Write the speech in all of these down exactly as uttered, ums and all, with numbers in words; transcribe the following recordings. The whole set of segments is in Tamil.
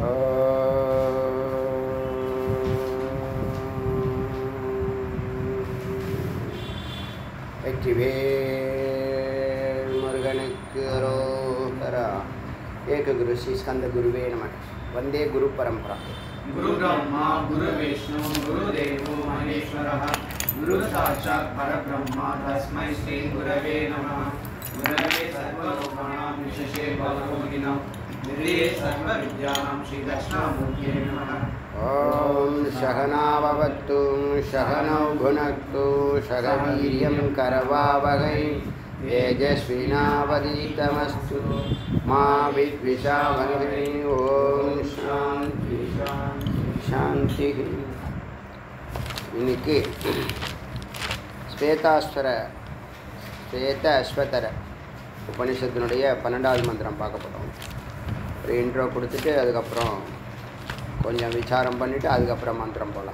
வெற்றிவேல் முருகனுக்கு அரோகரா. ஏக குரு ஸ்ரீ ஸ்கந்த குருவே நமः. வந்தே குரு பரம்பரா. गुरु ब्रह्मा गुरु विष्णु गुरु देवो महेश्वरः गुरु साक्षात् परब्रह्म तस्मै श्री गुरवे नमः. गुरवे सर्वलोकानां विशेषे भवरोगिणां निलये सर्वविद्यानां श्री दक्षिणामूर्तये नमः. ओम सहना भवतु सहनौ भुनक्तु सह वीर्यं करवावहै तेजस्विनावधीतमस्तु मा विद्विषावहै. ओम शांति शांति. இன்னைக்கு ஸ்வேதாஸ்வர ஸ்வேத அஸ்வதர உபனிஷத்தினுடைய பன்னெண்டாவது மந்திரம் பார்க்க போகிறோம். ஒரு இன்ட்ரோ கொடுத்துட்டு அதுக்கப்புறம் கொஞ்சம் விசாரம் பண்ணிவிட்டு அதுக்கப்புறம் மந்திரம் போகலாம்.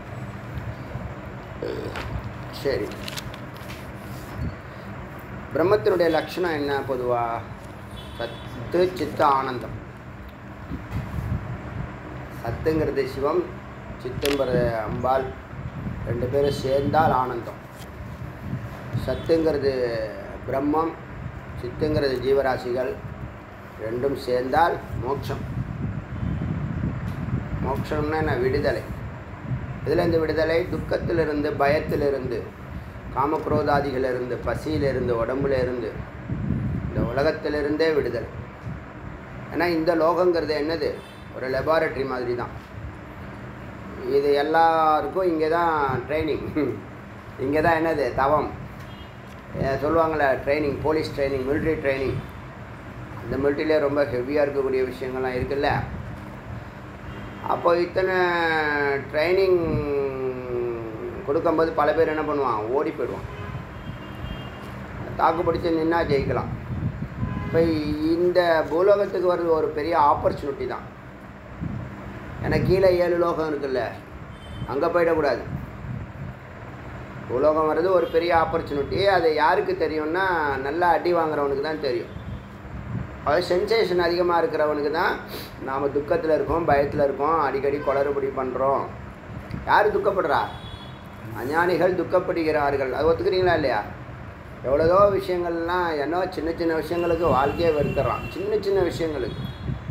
சரி, பிரம்மத்தினுடைய லட்சணம் என்ன? பொதுவாக சத்து சித்த ஆனந்தம். சத்துங்கிறது சிவம், சித்துங்கிறது அம்பாள், ரெண்டு பேரும் சேர்ந்தால் ஆனந்தம். சத்துங்கிறது பிரம்மம், சித்துங்கிறது ஜீவராசிகள், ரெண்டும் சேர்ந்தால் மோட்சம். மோட்சம்னா என்ன? விடுதலை. இதிலேருந்து விடுதலை துக்கத்திலிருந்து, பயத்திலிருந்து, காமக்ரோதாதிகளிலிருந்து, பசியிலிருந்து, உடம்புலேருந்து, இந்த உலகத்திலிருந்தே விடுதலை. ஏன்னா இந்த லோகங்கிறது என்னது? ஒரு லெபார்ட்ரி மாதிரி தான். இது எல்லாருக்கும் இங்கே தான் ட்ரைனிங். இங்கே தான் என்னது? தவம் சொல்லுவாங்களே, training, police training, military training. அந்த மிலிட்ரியிலே ரொம்ப ஹெவியாக இருக்கக்கூடிய விஷயங்கள்லாம் இருக்குல்ல. அப்போ இத்தனை ட்ரைனிங் கொடுக்கும்போது பல பேர் என்ன பண்ணுவான்? ஓடி போயிடுவான். தாக்கு பிடிச்சி நின்னா ஜெயிக்கலாம். இப்போ இந்த பூலோகத்துக்கு வர்றது ஒரு பெரிய ஆப்பர்ச்சுனிட்டி தான். ஏன்னா கீழே ஏழு லோகம் இருக்குல்ல, அங்கே போயிடக்கூடாது. பூலோகம் வர்றது ஒரு பெரிய ஆப்பர்ச்சுனிட்டி. அது யாருக்கு தெரியும்னா, நல்லா அடி வாங்குறவனுக்கு தான் தெரியும். அது சென்சேஷன் அதிகமாக இருக்கிறவனுக்கு தான். நாம் துக்கத்தில் இருக்கோம், பயத்தில் இருக்கோம், அடிக்கடி குளறுபடி பண்ணுறோம். யார் துக்கப்படுறா? அஞ்ஞானிகள் துக்கப்படுகிறார்கள். அது ஒத்துக்கிறீங்களா இல்லையா? எவ்வளோ விஷயங்கள்லாம் என்னோ சின்ன சின்ன விஷயங்களுக்கு வாழ்க்கையே வெறுத்துறான். சின்ன சின்ன விஷயங்களுக்கு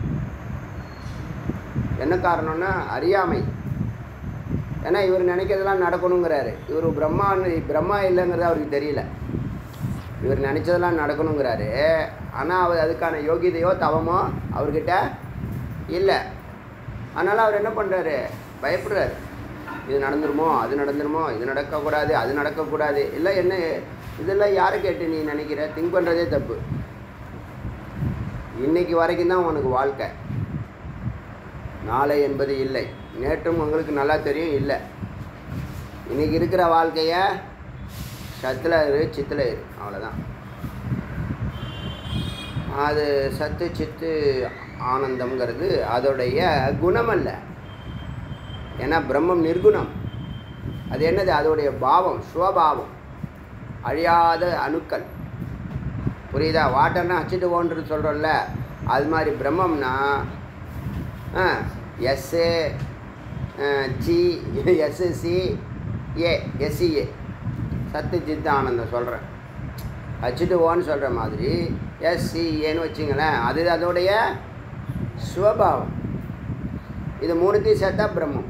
என்ன காரணம்னா அறியாமை. ஏன்னா இவர் நினைக்கிறதெல்லாம் நடக்கணுங்கிறாரு. இவர் பிரம்மா பிரம்மா இல்லைங்கிறது அவருக்கு தெரியல. இவர் நினச்சதெல்லாம் நடக்கணுங்கிறாரு. ஆனால் அவர் அதுக்கான யோகியதையோ தவமோ அவர்கிட்ட இல்லை. அதனால் அவர் என்ன பண்ணுறாரு? பயப்படுறாரு. இது நடந்துருமோ, அது நடந்துருமோ, இது நடக்கக்கூடாது, அது நடக்கக்கூடாது. இல்லை என்ன இதெல்லாம் யாரை கேட்டு நீ நினைக்கிற? திங்க் பண்ணுறதே தப்பு. இன்றைக்கி வரைக்கும் தான் உனக்கு வாழ்க்கை. நாளை என்பது இல்லை. நேற்றும் உங்களுக்கு நல்லா தெரியும் இல்லை. இன்றைக்கி இருக்கிற வாழ்க்கையை சத்தில் இரு, சித்தில் இரு, அவ்வளோதான். அது சத்து சித்து ஆனந்தம்ங்கிறது அதோடைய குணம் அல்ல. ஏன்னா பிரம்மம் நிர்குணம். அது என்னது? அதோடைய பாவம், சுவபாவம், அழியாத அணுக்கள். புரியுதா? வாட்டர்னா ஹச்சிட்டு ஓன்றது சொல்கிறோம்ல, அது மாதிரி பிரம்மம்னா SA G SSC A SCA சத்து சித்து ஆனந்தம் சொல்கிறேன். ஹச்சிட்டு ஓன்னு சொல்கிற மாதிரி எஸ்சிஏன்னு வச்சுங்களேன். அது அதோடைய சுவபாவம். இது மூணுத்தையும் சேர்த்தா பிரம்மம்.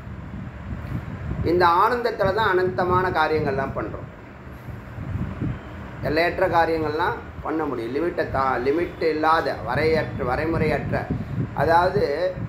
இந்த ஆனந்தத்தில் தான் அனந்தமான காரியங்கள்லாம் பண்ணுறோம். எல்லையற்ற காரியங்கள்லாம் பண்ண முடியும். லிமிட்டை தா லிமிட் இல்லாத வரையற்ற வரைமுறையற்ற, அதாவது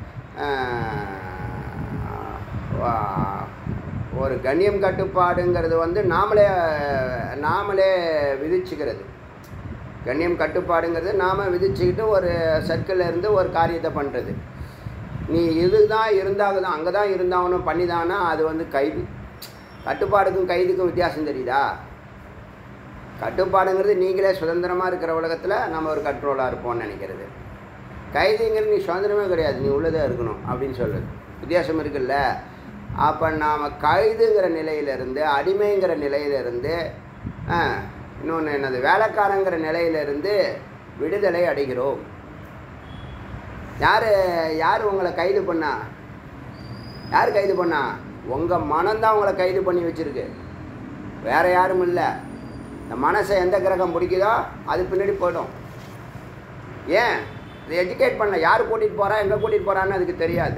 ஒரு கண்ணியம் கட்டுப்பாடுங்கிறது வந்து நாமளே நாமளே விதிச்சுக்கிறது. கண்ணியம் கட்டுப்பாடுங்கிறது நாம் விதிச்சுக்கிட்டு ஒரு சர்க்கிளில் இருந்து ஒரு காரியத்தை பண்ணுறது. நீ இதுதான் இருந்தால் தான், அங்கே தான் இருந்தாகணும் பண்ணிதானா, அது வந்து கைது. கட்டுப்பாடுக்கும் கைதுக்கும் வித்தியாசம் தெரியுதா? கட்டுப்பாடுங்கிறது நீங்களே சுதந்திரமாக இருக்கிற உலகத்தில் நம்ம ஒரு கண்ட்ரோலாக இருப்போம்னு நினைக்கிறது. கைதுங்கிறது நீ சுதந்திரமே கிடையாது, நீ உள்ளதாக இருக்கணும் அப்படின்னு சொல்லுது. வித்தியாசம் இருக்குல்ல. அப்போ நாம் கைதுங்கிற நிலையிலிருந்து, அடிமைங்கிற நிலையிலிருந்து, இன்னொன்று என்னது, வேலைக்காரங்கிற நிலையிலிருந்து விடுதலை அடைகிறோம். யார் யார் உங்களை கைது பண்ணா? யார் கைது பண்ணா? உங்கள் மனம்தான் உங்களை கைது பண்ணி வச்சுருக்கு, வேறு யாரும் இல்லை. இந்த மனசை எந்த கிரகம் பிடிக்குதோ அது பின்னாடி போய்டும். ஏன் இதை எஜுகேட் பண்ணல, யார் கூட்டிகிட்டு போகிறா எங்கே கூட்டிகிட்டு போகிறான்னு அதுக்கு தெரியாது.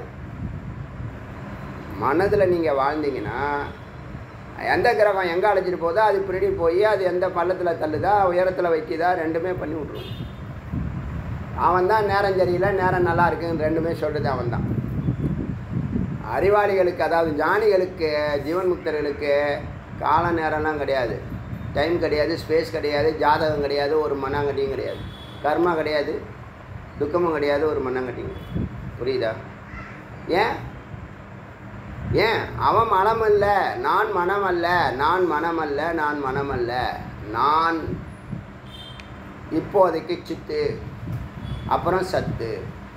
மனதில் நீங்கள் வாழ்ந்தீங்கன்னா எந்த கிரகம் எங்கே அழைச்சிட்டு போதோ அது பின்னாடி போய் அது எந்த பள்ளத்தில் தள்ளுதா உயரத்தில் வைக்குதா ரெண்டுமே பண்ணி விட்ருவோம். அவன் தான் நேரம் சரியில்லை நேரம் நல்லா இருக்குன்னு ரெண்டுமே சொல்கிறது அவன் தான். அறிவாளிகளுக்கு அதாவது ஞானிகளுக்கு ஜீவன் முக்தர்களுக்கு கால நேரம்லாம் கிடையாது, டைம் கிடையாது, ஸ்பேஸ் கிடையாது, ஜாதகம் கிடையாது, ஒரு மண்ணாங்கட்டியும் கிடையாது, கர்மா கிடையாது, துக்கமும் கிடையாது, ஒரு மண்ணாங்கட்டியும். புரியுதா? ஏன் ஏன் அவன் மனம் அல்ல, நான் மனம் அல்ல, நான் மனம் அல்ல, நான் மனம் அல்ல, நான் இப்போதைக்கு சித்து, அப்புறம் சத்து.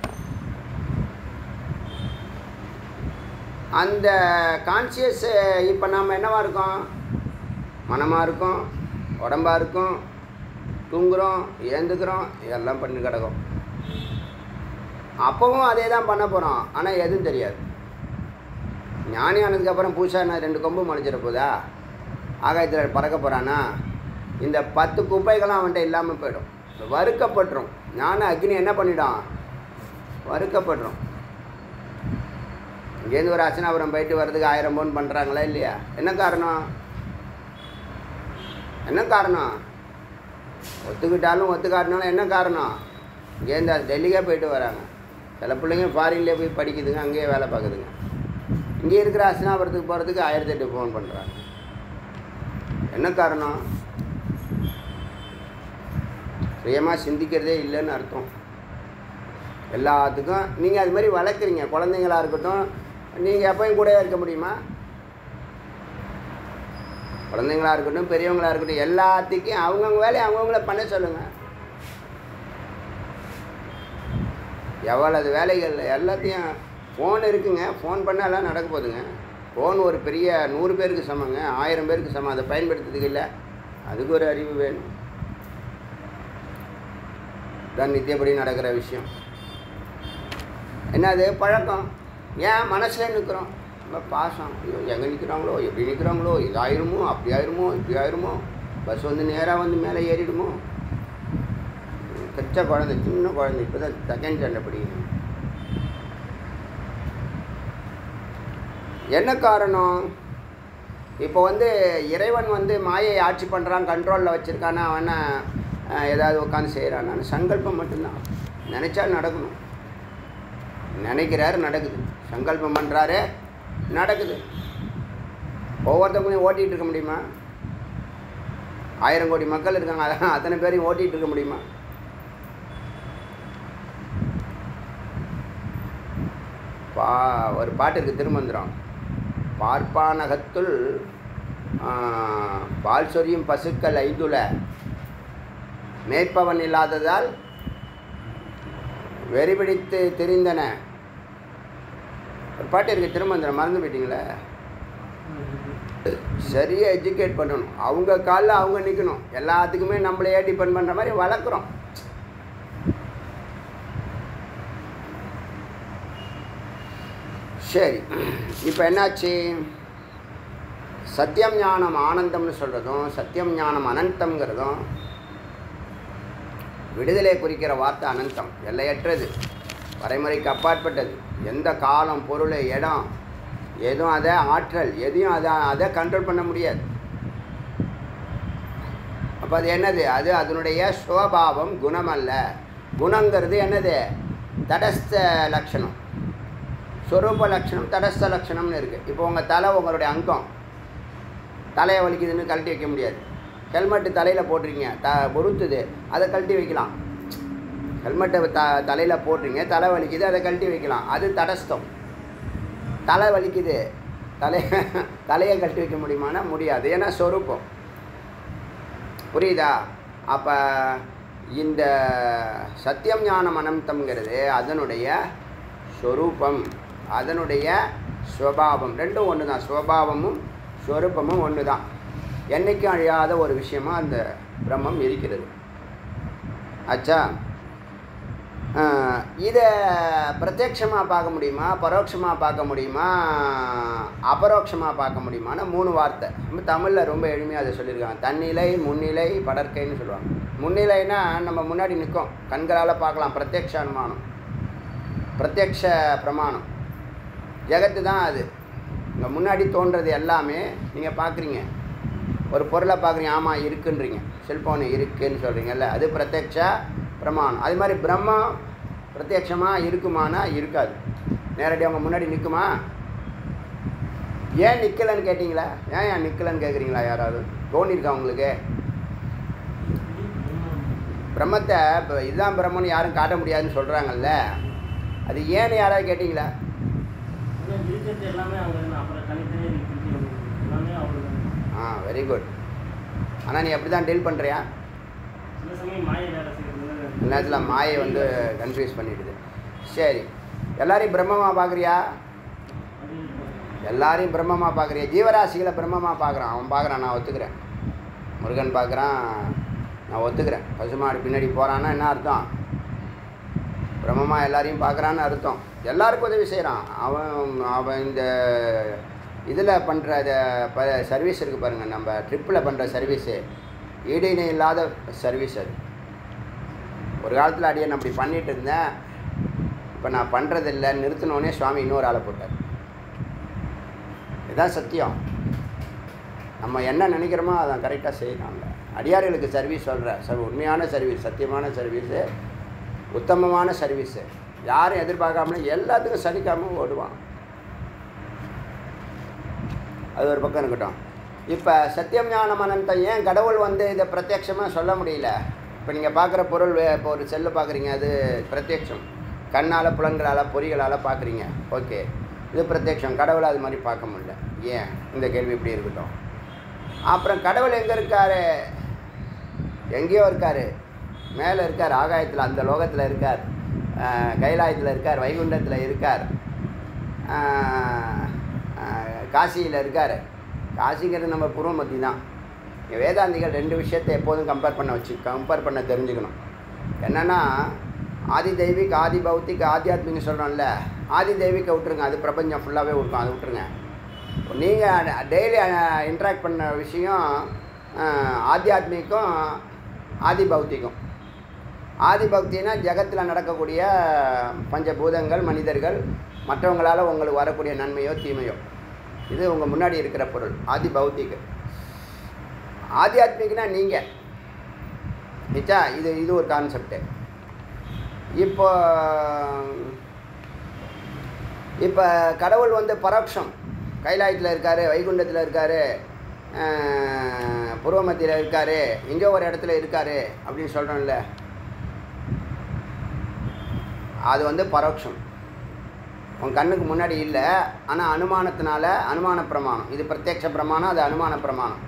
அந்த கான்சியஸ் இப்போ நாம் என்னவா இருக்கோம்? மனமாக இருக்கும், உடம்பாக இருக்கும், தூங்குகிறோம், ஏந்துக்கிறோம், இதெல்லாம் பண்ணி கிடக்கும். அப்போவும் அதே தான் பண்ண போகிறோம், ஆனால் எதுவும் தெரியாது. ஞானி ஆனதுக்கப்புறம் பூசா நான் ரெண்டு கொம்பு முளைச்சிட போதா? ஆகாயத்தில் பறக்க போகிறானா? இந்த பத்து குப்பைகளும் அவன்கிட்ட இல்லாமல் போயிடும், வறுக்கப்பட்டுரும். ஞான அக்னி என்ன பண்ணிடும்? வறுக்கப்பட்டுரும். இங்கேருந்து ஒரு அச்சனாபுரம் போயிட்டு வர்றதுக்கு ஆயிரம் பவுன் பண்ணுறாங்களா இல்லையா? என்ன காரணம்? என்ன காரணம்? ஒத்துக்கிட்டாலும் ஒத்துக்காட்டினாலும் என்ன காரணம்? இங்கேருந்து டெல்லிக்கே போயிட்டு வராங்க. சில பிள்ளைங்க ஃபாரின்லேயே போய் படிக்குதுங்க, அங்கேயே வேலை பார்க்குதுங்க. இங்கே இருக்கிற அஸ்னாபுரத்துக்கு போகிறதுக்கு ஆயிரத்தி எட்டு ஃபோன் பண்ணுறாங்க. என்ன காரணம்? சுயமாக சிந்திக்கிறதே இல்லைன்னு அர்த்தம். எல்லாத்துக்கும் நீங்கள் அது மாதிரி வளர்க்குறீங்க. குழந்தைங்களாக இருக்கட்டும், நீங்கள் எப்போயும் கூட இருக்க முடியுமா? குழந்தைங்களாக இருக்கட்டும், பெரியவங்களாக இருக்கட்டும், எல்லாத்துக்கும் அவங்கவுங்க வேலையை அவங்கவுங்கள பண்ண சொல்லுங்கள். எவ்வளவு வேலைகள் எல்லாத்தையும் ஃபோன் இருக்குங்க, ஃபோன் பண்ணால் எல்லாம் நடக்க போகுதுங்க. ஃபோன் ஒரு பெரிய நூறு பேருக்கு சமங்க, ஆயிரம் பேருக்கு சமம். அதை பயன்படுத்துறதுக்கு இல்லை, அதுக்கு ஒரு அறிவு வேணும். தான் நித்தியப்படி நடக்கிற விஷயம். என்னது பழக்கம்? ஏன் மனசில் நிற்கிறோம், நம்ம பாசம். ஐயோ எங்கே நிற்கிறாங்களோ, எப்படி நிற்கிறாங்களோ, இது ஆயிருமோ, அப்படி ஆயிருமோ, இப்படி ஆயிருமோ, பஸ் வந்து நேராக வந்து மேலே ஏறிடுமோ. கச்ச குழந்தை, சின்ன குழந்தை, இப்போ தான் செகண்ட் ஸ்டாண்டர்ட் படிக்கணும். என்ன காரணம்? இப்போ வந்து இறைவன் வந்து மாயை ஆட்சி பண்ணுறான், கண்ட்ரோலில் வச்சுருக்கானா, அவனை ஏதாவது உட்காந்து செய்கிறான். சங்கல்பம் மட்டும்தான். நினச்சா நடக்கணும். நினைக்கிறாரு நடக்குது, சங்கல்பம் பண்ணுறாரு நடக்குது. ஒவ்வொருத்தவங்களையும் ஓட்டிகிட்டு இருக்க முடியுமா? ஆயிரம் கோடி மக்கள் இருக்காங்க, அதான் அத்தனை பேரையும் ஓட்டிகிட்டு இருக்க முடியுமா? பா ஒரு பாட்டு இருக்குது திருமந்திரம். பார்ப்பானகத்துள் பால் சொரியும் பசுக்கள் ஐந்துல மேய்ப்பவன் இல்லாததால் வெறிபிடித்து திரிந்தன. ஒரு பாட்டு இருக்குது திருமந்திரம், மறந்து போயிட்டீங்களே. சரியாக எஜுகேட் பண்ணணும், அவங்க காலில் அவங்க நிற்கணும். எல்லாத்துக்குமே நம்மளையே டிபெண்ட் பண்ணுற மாதிரி வளர்க்குறோம். சரி, இப்போ என்னாச்சு? சத்தியம் ஞானம் ஆனந்தம்னு சொல்கிறதும் சத்தியம் ஞானம் அனந்தம்ங்கிறதும் விடுதலை குறிக்கிற வார்த்தை அனந்தம், எல்லையற்றது, வரைமுறைக்கு அப்பாற்பட்டது. எந்த காலம், பொருள், இடம் எதுவும் அதை ஆற்றல் எதையும் அதை அதை கண்ட்ரோல் பண்ண முடியாது. அப்போ அது என்னது? அது அதனுடைய சுவபாவம், குணம் அல்ல. குணங்கிறது என்னது? தடஸ்த லட்சணம். ஸ்வரூப லட்சணம், தடஸ்த லட்சணம்னு இருக்குது. இப்போ உங்கள் தலை உங்களுடைய அங்கம், தலையை வலிக்குதுன்னு கழட்டி வைக்க முடியாது. ஹெல்மெட்டு தலையில் போட்டிருக்கீங்க, த பொறுத்துது, அதை கழட்டி வைக்கலாம். ஹெல்மெட்டை த தலையில் போட்டுறீங்க, தலை வலிக்குது, அதை கழட்டி வைக்கலாம். அது தடஸ்தம். தலை வலிக்குது, தலை தலையை கழட்டி வைக்க முடியுமானா முடியாது, ஏன்னா ஸ்வரூபம். புரியுதா? அப்போ இந்த சத்தியம் ஞானம் அனந்தம்ங்கிறது அதனுடைய ஸ்வரூபம், அதனுடைய ஸ்வபாவம். ரெண்டும் ஒன்று தான். ஸ்வபாவமும் ஸ்வரூபமும் ஒன்று தான். என்றைக்கும் அழியாத ஒரு விஷயமாக அந்த பிரம்மம் இருக்கிறது. ஆச்சா? இதை பிரத்யட்சமாக பார்க்க முடியுமா, பரோட்சமாக பார்க்க முடியுமா, அபரோட்சமாக பார்க்க முடியுமான்னு மூணு வார்த்தை நம்ம தமிழில் ரொம்ப எளிமையாக அதை சொல்லியிருக்காங்க. தன்னிலை, முன்னிலை, படற்கைன்னு சொல்லுவாங்க. முன்னிலைன்னா நம்ம முன்னாடி நிற்கும், கண்களால் பார்க்கலாம், பிரத்யக்ஷ அனுமானம், பிரத்யக்ஷ பிரமாணம், ஜெகத்து தான் அது. இங்கே முன்னாடி தோன்றது எல்லாமே நீங்கள் பார்க்குறீங்க. ஒரு பொருளை பார்க்குறீங்க, ஆமாம் இருக்குன்றீங்க, செல்ஃபோனு இருக்குன்னு சொல்கிறீங்கல்ல, அது பிரத்யக்ஷ பிரமாணம். அது மாதிரி பிரம்மம் பிரத்யட்சமாக இருக்குமானா இருக்காது. நேரடியாக அவங்க முன்னாடி நிற்குமா? ஏன் நிற்கலைன்னு கேட்டிங்களா? ஏன் ஏன் நிற்கலைன்னு கேட்குறீங்களா? யாராவது தோணியிருக்கா உங்களுக்கு? பிரம்மத்தை இப்போ இதுதான் பிரம்மன்னு யாரும் காட்ட முடியாதுன்னு சொல்கிறாங்கல்ல, அது ஏன்னு யாராவது கேட்டிங்களா? ஆ, வெரி குட். ஆனால் நீ அப்படி தான் டீல் பண்ணுறியா? நேரத்தில் மாயை வந்து கன்ஃபியூஸ் பண்ணிடுது. சரி, எல்லாரையும் பிரம்மமாக பார்க்குறியா? எல்லாரையும் பிரம்மமாக பார்க்குறியா? ஜீவராசிகளை பிரம்மமாக பார்க்குறான். அவன் பார்க்குறான், நான் ஒத்துக்கிறேன். முருகன் பார்க்குறான், நான் ஒத்துக்கிறேன். பசுமாடு பின்னாடி போகிறான்னா என்ன அர்த்தம்? பிரம்மமாக எல்லாரையும் பார்க்குறான்னு அர்த்தம். எல்லாருக்கும் உதவி செய்கிறான் அவன். அவன் இந்த இதில் பண்ணுற ப சர்வீஸ் இருக்குது பாருங்கள், நம்ம ட்ரிப்பில் பண்ணுற சர்வீஸு ஈடுணை இல்லாத சர்வீஸ் அது. ஒரு காலத்தில் அடியே நான் அப்படி பண்ணிகிட்டு இருந்தேன், இப்போ நான் பண்ணுறதில்லை, நிறுத்தினோடனே சுவாமி இன்னொரு ஆளை போட்டார். இதுதான் சத்தியம். நம்ம என்ன நினைக்கிறோமோ அதை கரெக்டாக செய்யலாம்ல. அடியார்களுக்கு சர்வீஸ் சொல்கிறேன், ச உண்மையான சர்வீஸ், சத்தியமான சர்வீஸு, உத்தமமான சர்வீஸு. யாரும் எதிர்பார்க்காமலே எல்லாத்துக்கும் சலிக்காமல் ஓடுவான். அது ஒரு பக்கம் இருக்கட்டும். இப்போ சத்தியம் ஞானம் அனந்தம் ஏன் கடவுள் வந்து இதை பிரத்யட்சமாக சொல்ல முடியல? இப்போ நீங்கள் பார்க்குற பொருள், இப்போ ஒரு செல்லு பார்க்குறீங்க, அது பிரத்யட்சம், கண்ணால் புலன்களால் பொறிகளால் பார்க்குறீங்க, ஓகே, இது பிரத்யட்சம். கடவுளை அது மாதிரி பார்க்க முடியல. ஏன்? இந்த கேள்வி இப்படி இருக்கட்டும். அப்புறம் கடவுள் எங்கே இருக்கார்? எங்கேயோ இருக்கார், மேலே இருக்கார், ஆகாயத்தில், அந்த லோகத்தில் இருக்கார், கைலாயத்தில் இருக்கார், வைகுண்டத்தில் இருக்கார், காசியில் இருக்கார். காசிங்கிறது நம்ம பூர்வமத்தி தான். வேதாந்திகள் ரெண்டு விஷயத்தை எப்போதும் கம்பேர் பண்ண வச்சு கம்பேர் பண்ண தெரிஞ்சுக்கணும். என்னென்னா, ஆதி தெய்வீக், ஆதி பௌத்திக், ஆத்தியாத்மின்னு சொல்கிறோம்ல, ஆதி தெய்வீக்கை விட்டுருங்க, அது பிரபஞ்சம் ஃபுல்லாகவே இருக்கும், அதை விட்டுருங்க. நீங்கள் டெய்லி இன்ட்ராக்ட் பண்ண விஷயம் ஆத்தியாத்மிக்கும் ஆதி பௌத்திக்கும். ஆதி பக்தினா ஜகத்தில் நடக்கக்கூடிய பஞ்சபூதங்கள், மனிதர்கள், மற்றவங்களால் உங்களுக்கு வரக்கூடிய நன்மையோ தீமையோ, இது உங்கள் முன்னாடி இருக்கிற பொருள் ஆதி பௌத்திக்கு. ஆத்தியாத்மிக்னா நீங்கள் நிச்சா, இது இது ஒரு கான்செப்டு. இப்போ இப்போ கடவுள் வந்து பரோட்சம், கைலாயத்தில் இருக்கார், வைகுண்டத்தில் இருக்கார், பூர்வமத்தியில் இருக்கார், எங்கேயோ ஒரு இடத்துல இருக்கார் அப்படின்னு சொல்கிறோம்ல, அது வந்து பரோட்சம். உன் கண்ணுக்கு முன்னாடி இல்லை, ஆனால் அனுமானத்தினால, அனுமான பிரமாணம். இது பிரத்யக்ஷ பிரமாணம், அது அனுமான பிரமாணம்.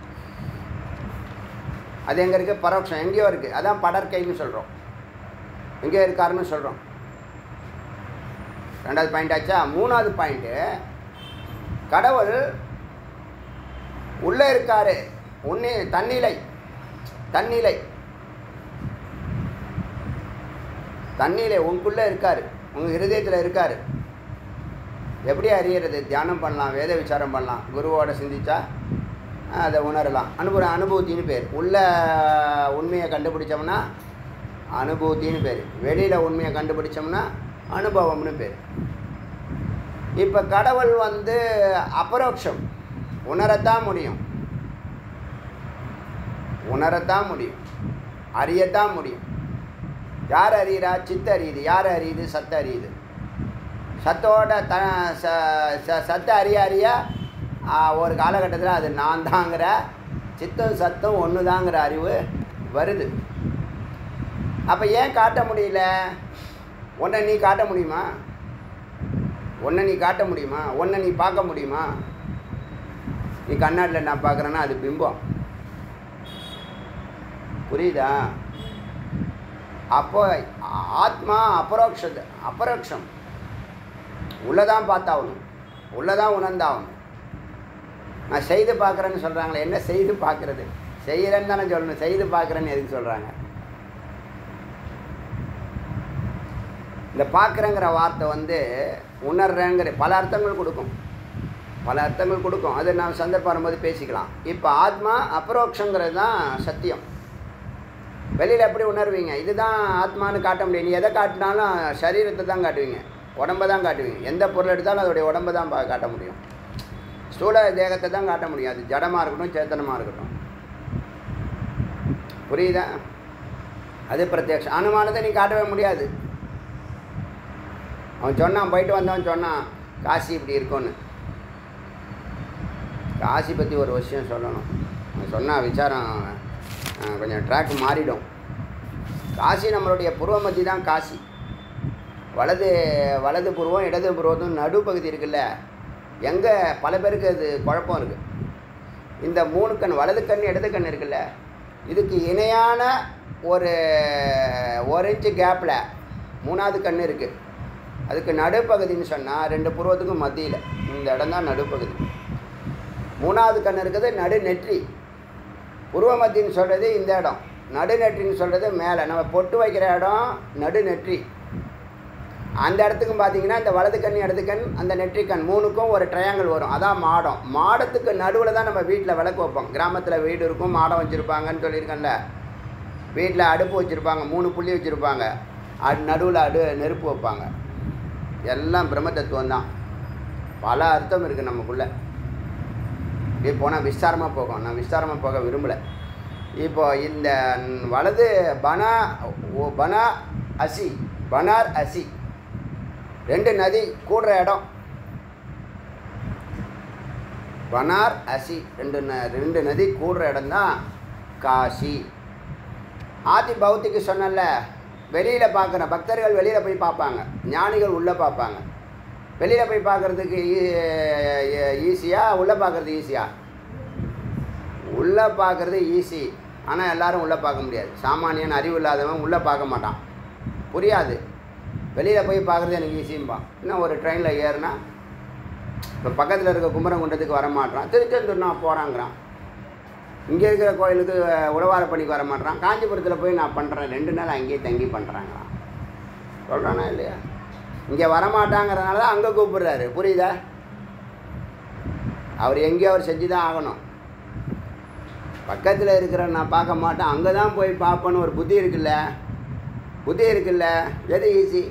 அது எங்கே இருக்குது? பரோட்சம் எங்கேயோ இருக்குது. அதான் படற்கைன்னு சொல்கிறோம், எங்கேயோ இருக்காருன்னு சொல்கிறோம். ரெண்டாவது பாயிண்ட் ஆச்சா. மூணாவது பாயிண்ட்டு, கடவுள் உள்ளே இருக்கார், உன்னே தன்னிலை, தன்னிலை, தன்னிலை உங்களுக்குள்ளே இருக்கார், உங்கள் இருதயத்தில் இருக்கார். எப்படி அறியறது? தியானம் பண்ணலாம், வேத விசாரம் பண்ணலாம், குருவோட சிந்திச்சா அதை உணரலாம். அனுபவ அனுபூத்தின்னு பேர். உள்ள உண்மையை கண்டுபிடிச்சோம்னா அனுபூத்தின்னு பேர், வெளியில் உண்மையை கண்டுபிடிச்சோம்னா அனுபவம்னு பேர். இப்போ கடவுள் வந்து அபரோக்ஷம், உணரத்தான் முடியும், உணரத்தான் முடியும், அறியத்தான் முடியும். யார் அறிகிறா? சித்த அறியுது. யார் அறியுது? சத்த அறியுது. சத்தோட த சத்த அறிய அறிய ஒரு காலகட்டத்தில் அது நான் தாங்கிற, சித்தம் சத்தம் ஒன்று தாங்கிற அறிவு வருது. அப்போ ஏன் காட்ட முடியல? ஒன்றை நீ காட்ட முடியுமா? ஒன்றை நீ காட்ட முடியுமா? ஒன்றை நீ பார்க்க முடியுமா? நீ கண்ணாடியில் நான் பார்க்குறேன்னா அது பிம்பம், புரியுதா? அப்போ ஆத்மா அபரோக்ஷ அபரோக்ஷம், உள்ளதான் பார்த்தாகணும், உள்ளதான் உணர்ந்தாகணும். நான் செய்து பார்க்குறேன்னு சொல்கிறாங்களே, என்ன செய்து பார்க்குறது? செய்கிறேன்னு தானே சொல்லணும், செய்து பார்க்குறேன்னு எதுக்கு சொல்கிறாங்க? இந்த பார்க்குறேங்கிற வார்த்தை வந்து உணர்றேங்கிற பல அர்த்தங்கள் கொடுக்கும், பல அர்த்தங்கள் கொடுக்கும். அது நான் சந்தர்ப்பம் வரும்போது பேசிக்கலாம். இப்போ ஆத்மா அபரோக்ஷங்கிறது தான் சத்தியம். வெளியில் எப்படி உணர்வீங்க? இதுதான் ஆத்மானு காட்ட முடியும். நீ எதை காட்டினாலும் சரீரத்தை தான் காட்டுவீங்க, உடம்பை தான் காட்டுவீங்க. எந்த பொருள் எடுத்தாலும் அதோடைய உடம்பை தான் பா காட்ட முடியும், ஸ்தூல தேகத்தை தான் காட்ட முடியும். அது ஜடமாக இருக்கட்டும் சேத்தனமாக இருக்கட்டும். புரியுதா? அது பிரத்யக்ஷம். அனுமானத்தை நீ காட்டவே முடியாது. அவன் சொன்னான், போயிட்டு வந்தவன் சொன்னான் காசி இப்படி இருக்கும்னு. காசி பற்றி ஒரு விஷயம் சொல்லணும். அவன் சொன்னால் விசாரம் கொஞ்சம் ட்ராக் மாறிடும். காசி நம்மளுடைய பூர்வ மத்தி தான் காசி. வலது வலது புருவம் இடது புருவத்தும் நடுப்பகுதி இருக்குல்ல, எங்கே பல பேருக்கு அது குழப்பம் இருக்குது. இந்த மூணு கண், வலது கண் இடது கண் இருக்குல்ல, இதுக்கு இணையான ஒரு ஒரு இன்ச்சு கேப்பில் மூணாவது கண் இருக்குது. அதுக்கு நடுப்பகுதின்னு சொன்னால் ரெண்டு புருவத்துக்கும் மத்தியில் இந்த இடம் தான் நடுப்பகுதி. மூணாவது கண் இருக்குது நடு நெற்றி. புருவ மத்தின்னு சொல்கிறது இந்த இடம், நடு நெற்றின்னு சொல்கிறது மேலே நம்ம பொட்டு வைக்கிற இடம் நடு நெற்றி. அந்த இடத்துக்கும் பார்த்தீங்கன்னா இந்த வலது கண் இடது கண் அந்த நெற்றி கண் மூணுக்கும் ஒரு ட்ரையாங்கிள் வரும். அதான் மாடம். மாடத்துக்கு நடுவில் தான் நம்ம வீட்டில் விளக்கு வைப்போம். கிராமத்தில் வீடு இருக்கும், மாடம் வச்சுருப்பாங்கன்னு சொல்லியிருக்கேன்ல. வீட்டில் அடுப்பு வச்சுருப்பாங்க, மூணு புள்ளி வச்சுருப்பாங்க, அது நடுவில் அடு நெருப்பு வைப்பாங்க. எல்லாம் பிரம்ம தத்துவம் தான். பல அர்த்தம் இருக்குது நமக்குள்ளே. இப்படி போனால் விஸ்தாரமாக போகும். நான் விஸ்தாரமாக போக விரும்பலை. இப்போ இந்த வலது பனா பனா அசி பனார் அசி ரெண்டு நதி கூடுற இடம். பனார் அசி ரெண்டு ந ரெண்டு நதி கூடுற இடம் தான் காசி. ஆதி பௌத்திக்கு சொன்னல, வெளியில் பார்க்குற பக்தர்கள் வெளியில் போய் பார்ப்பாங்க, ஞானிகள் உள்ளே பார்ப்பாங்க. வெளியில் போய் பார்க்குறதுக்கு ஈஸியாக, உள்ளே பார்க்குறது ஈஸியா? உள்ளே பார்க்குறது ஈஸி. ஆனால் எல்லோரும் உள்ளே பார்க்க முடியாது. சாமானியன் அறிவு இல்லாதவன் உள்ளே பார்க்க மாட்டான், புரியாது. வெளியில் போய் பார்க்குறது எனக்கு ஈஸிம்பான். இன்னும் ஒரு ட்ரெயினில் ஏறினா இப்போ பக்கத்தில் இருக்க குமரங்குண்டத்துக்கு வர மாட்டான், திருச்செந்தூர் நான் போகிறாங்கிறான். இங்கே இருக்கிற கோயிலுக்கு உழவார பணிக்கு வர மாட்டான், காஞ்சிபுரத்தில் போய் நான் பண்ணுறேன், ரெண்டு நாள் அங்கேயே தங்கி பண்ணுறாங்களாம். சொல்கிறானா இல்லையா? இங்கே வரமாட்டாங்கிறதுனால தான் அங்கே கூப்பிடுறாரு, புரியுதா? அவர் எங்கேயோ அவர் செஞ்சு தான் ஆகணும். பக்கத்தில் இருக்கிற நான் பார்க்க மாட்டேன், அங்கே தான் போய் பார்ப்பேன்னு ஒரு புத்தி இருக்குல்ல, புத்தி இருக்குல்ல, எது ஈஸி?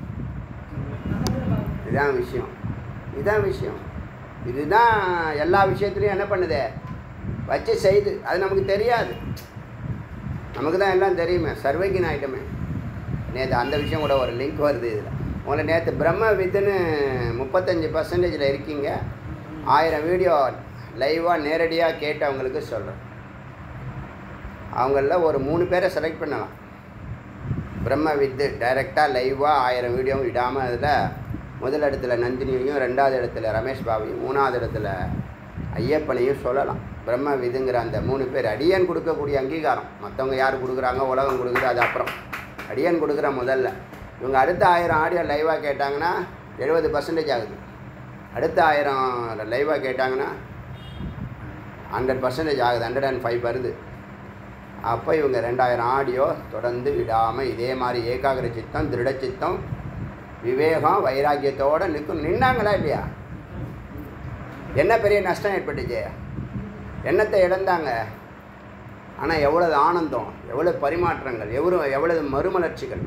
இதுதான் விஷயம், இதுதான் விஷயம். இதுதான் எல்லா விஷயத்துலையும் என்ன பண்ணுது, வச்சு செய்து. அது நமக்கு தெரியாது, நமக்கு தான் எல்லாம் தெரியுமே, சர்வைக்கின் ஆகிட்டோமே. நேற்று அந்த விஷயம் கூட ஒரு லிங்க் வருது இதில். உங்களை நேற்று பிரம்ம வித்துன்னு முப்பத்தஞ்சு பர்சன்டேஜில் இருக்கீங்க. ஆயிரம் வீடியோ லைவாக நேரடியாக கேட்டவங்களுக்கு சொல்கிறேன். அவங்களில் ஒரு மூணு பேரை செலக்ட் பண்ணலாம். பிரம்ம வித்து டைரெக்டாக லைவாக ஆயிரம் வீடியோவும் விடாமல் அதில் முதல் இடத்துல நந்தினியையும், ரெண்டாவது இடத்துல ரமேஷ் பாபையும், மூணாவது இடத்துல ஐயப்பனையும் சொல்லலாம். பிரம்ம விதுங்கிற அந்த மூணு பேர் அடியன் கொடுக்கக்கூடிய அங்கீகாரம். மற்றவங்க யார் கொடுக்குறாங்க, உலகம் கொடுக்குது, அது அப்புறம். அடியன் கொடுக்குற முதல்ல. இவங்க அடுத்த ஆயிரம் ஆடியோ லைவாக கேட்டாங்கன்னா எழுபது பர்சன்டேஜ் ஆகுது. அடுத்த ஆயிரம் லைவாக கேட்டாங்கன்னா ஹண்ட்ரட் பர்சன்டேஜ் ஆகுது, ஹண்ட்ரட் அண்ட் ஃபைவ் வருது. அப்போ இவங்க ரெண்டாயிரம் ஆடியோ தொடர்ந்து விடாமல் இதே மாதிரி ஏகாகிர சித்தம், திருட சித்தம், விவேகம், வைராக்கியத்தோடு நிற்கும். நின்னாங்களா இல்லையா? என்ன பெரிய நஷ்டம் ஏற்பட்டுச்சு? எண்ணத்தை இழந்தாங்க. ஆனால் எவ்வளவு ஆனந்தம், எவ்வளோ பரிமாற்றங்கள், எவ்வளோ எவ்வளவு மறுமலர்ச்சிகள்.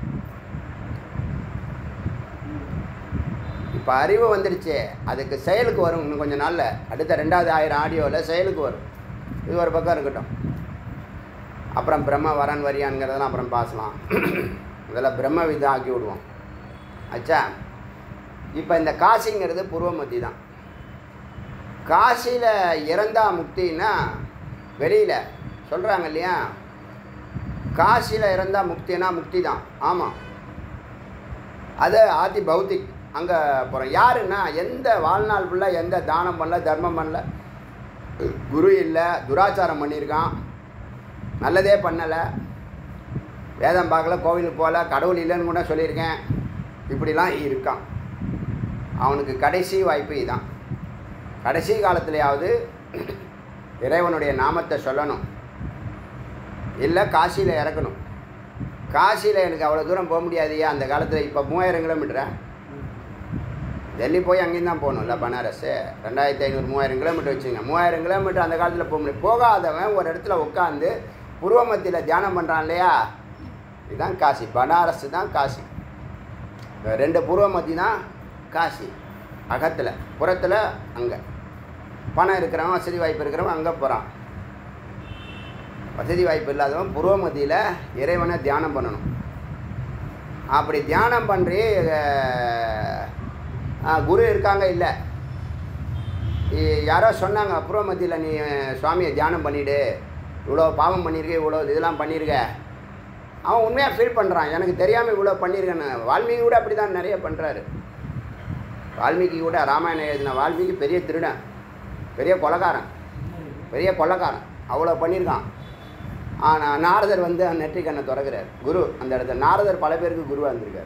இப்போ அறிவு வந்துடுச்சு, அதுக்கு செயலுக்கு வரும் இன்னும் கொஞ்சம் நாளில். அடுத்த ரெண்டாவது ஆயிரம் ஆடியோவில் செயலுக்கு வரும். இது ஒரு பக்கம் இருக்கட்டும். அப்புறம் பிரம்ம வரன் வரியான்ங்கிறதெல்லாம் அப்புறம் பேசலாம். இதெல்லாம் பிரம்ம விதம் ஆக்கி விடுவோம். ஆச்சா? இப்போ இந்த காசிங்கிறது பூர்வ மத்தி தான். காசியில் இறந்தா முக்தின்னா வெளியில் சொல்கிறாங்க இல்லையா? காசியில் இறந்தா முக்தினா முக்தி தான். ஆமாம், அது ஆதி பௌத்திக். அங்கே போகிறோம். யாருன்னா எந்த வாழ்நாள் ஃபுல்லாக எந்த தானம் பண்ணல, தர்மம் பண்ணல, குரு இல்லை, துராச்சாரம் பண்ணியிருக்கான், நல்லதே பண்ணலை, வேதம் பார்க்கல, கோவிலுக்கு போகல, கடவுள் இல்லைன்னு கூட சொல்லியிருக்கேன், இப்படிலாம் இருக்கான். அவனுக்கு கடைசி வாய்ப்பு இதுதான். கடைசி காலத்துலையாவது இறைவனுடைய நாமத்தை சொல்லணும், இல்லை காசியில் இறக்கணும். காசியில் எனக்கு அவ்வளோ தூரம் போக முடியாதுயா அந்த காலத்தில். இப்போ மூவாயிரம் கிலோமீட்டரா டெல்லி போய் அங்கேயும் தான் போகணும் இல்லை பனாரஸு ரெண்டாயிரத்தி ஐநூறு மூவாயிரம் கிலோமீட்டர் வச்சுங்க. மூவாயிரம் கிலோமீட்டர் அந்த காலத்தில் போக முடியும். போகாதவன் ஒரு இடத்துல உட்காந்து புருவ மத்தியில் தியானம் பண்ணுறான் இல்லையா, இதுதான் காசி. பனாரஸ் தான் காசி. ரெண்டு புருவ மத்தி தான் காசி. அகத்தில் புறத்தில் அங்கே பணம் இருக்கிறவன் வசதி வாய்ப்பு இருக்கிறவன் அங்கே போகிறான். வசதி வாய்ப்பு இல்லாதவன் புருவ மத்தியில் இறைவனை தியானம் பண்ணணும். அப்படி தியானம் பண்ணி குரு இருக்காங்க இல்லை, யாரோ சொன்னாங்க புருவ மத்தியில் நீ சுவாமியை தியானம் பண்ணிவிடு, இவ்வளோ பாவம் பண்ணியிருக்க, இவ்வளோ இதெல்லாம் பண்ணியிருக்க. அவன் உண்மையாக ஃபீல் பண்ணுறான், எனக்கு தெரியாமல் இவ்வளோ பண்ணியிருக்கேன்னு. வால்மீகி கூட அப்படி தான் நிறைய பண்ணுறாரு. வால்மீகி கூட ராமாயணம் எழுதின வால்மீகி பெரிய திருடன், பெரிய கொலைக்காரன், பெரிய கொலைக்காரன், அவ்வளோ பண்ணியிருக்கான். ஆனால் நாரதர் வந்து நெற்றிக்கண்ணை திறக்கிறார். குரு அந்த இடத்துல நாரதர் பல பேருக்கு குருவாக இருந்திருக்கார்.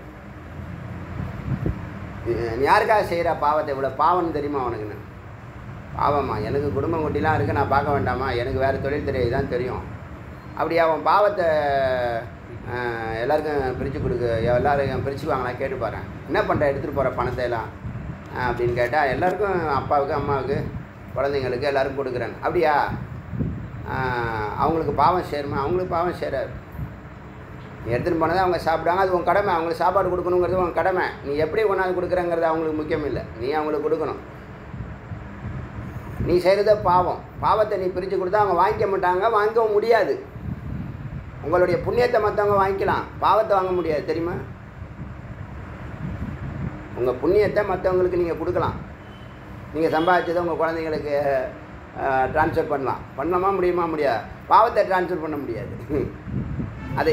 யாருக்காக செய்கிற பாவத்தை இவ்வளோ பாவம்னு தெரியுமா அவனுக்குன்னு? பாவமா, எனக்கு குடும்பம் குட்டிலாம் இருக்குது, நான் பார்க்க வேண்டாமா, எனக்கு வேறு தொழில் தெரியாது தான் தெரியும். அப்படி அவன் பாவத்தை எல்லாருக்கும் பிரித்து கொடுக்க, எல்லோரும் பிரிச்சுக்குவாங்களா கேட்டு பாரு. என்ன பண்ணுற எடுத்துகிட்டு போகிற பணத்தை எல்லாம் அப்படின்னு கேட்டால் எல்லாருக்கும் அப்பாவுக்கு அம்மாவுக்கு குழந்தைங்களுக்கு எல்லோரும் கொடுக்குறேன். அப்படியா? அவங்களுக்கு பாவம் சேருமா? அவங்களுக்கு பாவம் சேராது. நீ எடுத்துகிட்டு போனதை அவங்க சாப்பிடுவாங்க, அது உன் கடமை. அவங்களுக்கு சாப்பாடு கொடுக்கணுங்கிறது உன் கடமை. நீ எப்படி கொண்டாந்து கொடுக்குறங்கிறது அவங்களுக்கு முக்கியம் இல்லை, நீ அவங்களுக்கு கொடுக்கணும். நீ செய்கிறத பாவம். பாவத்தை நீ பிரித்து கொடுத்தா அவங்க வாங்கிக்க மாட்டாங்க, வாங்கவும் முடியாது. உங்களுடைய புண்ணியத்தை மற்றவங்க வாங்கிக்கலாம், பாவத்தை வாங்க முடியாது, தெரியுமா? உங்கள் புண்ணியத்தை மற்றவங்களுக்கு நீங்கள் கொடுக்கலாம். நீங்கள் சம்பாதிச்சதை உங்கள் குழந்தைங்களுக்கு ட்ரான்ஸ்ஃபர் பண்ணலாம். பண்ணலாமா? முடியுமா? முடியாது. பாவத்தை ட்ரான்ஸ்ஃபர் பண்ண முடியாது. அது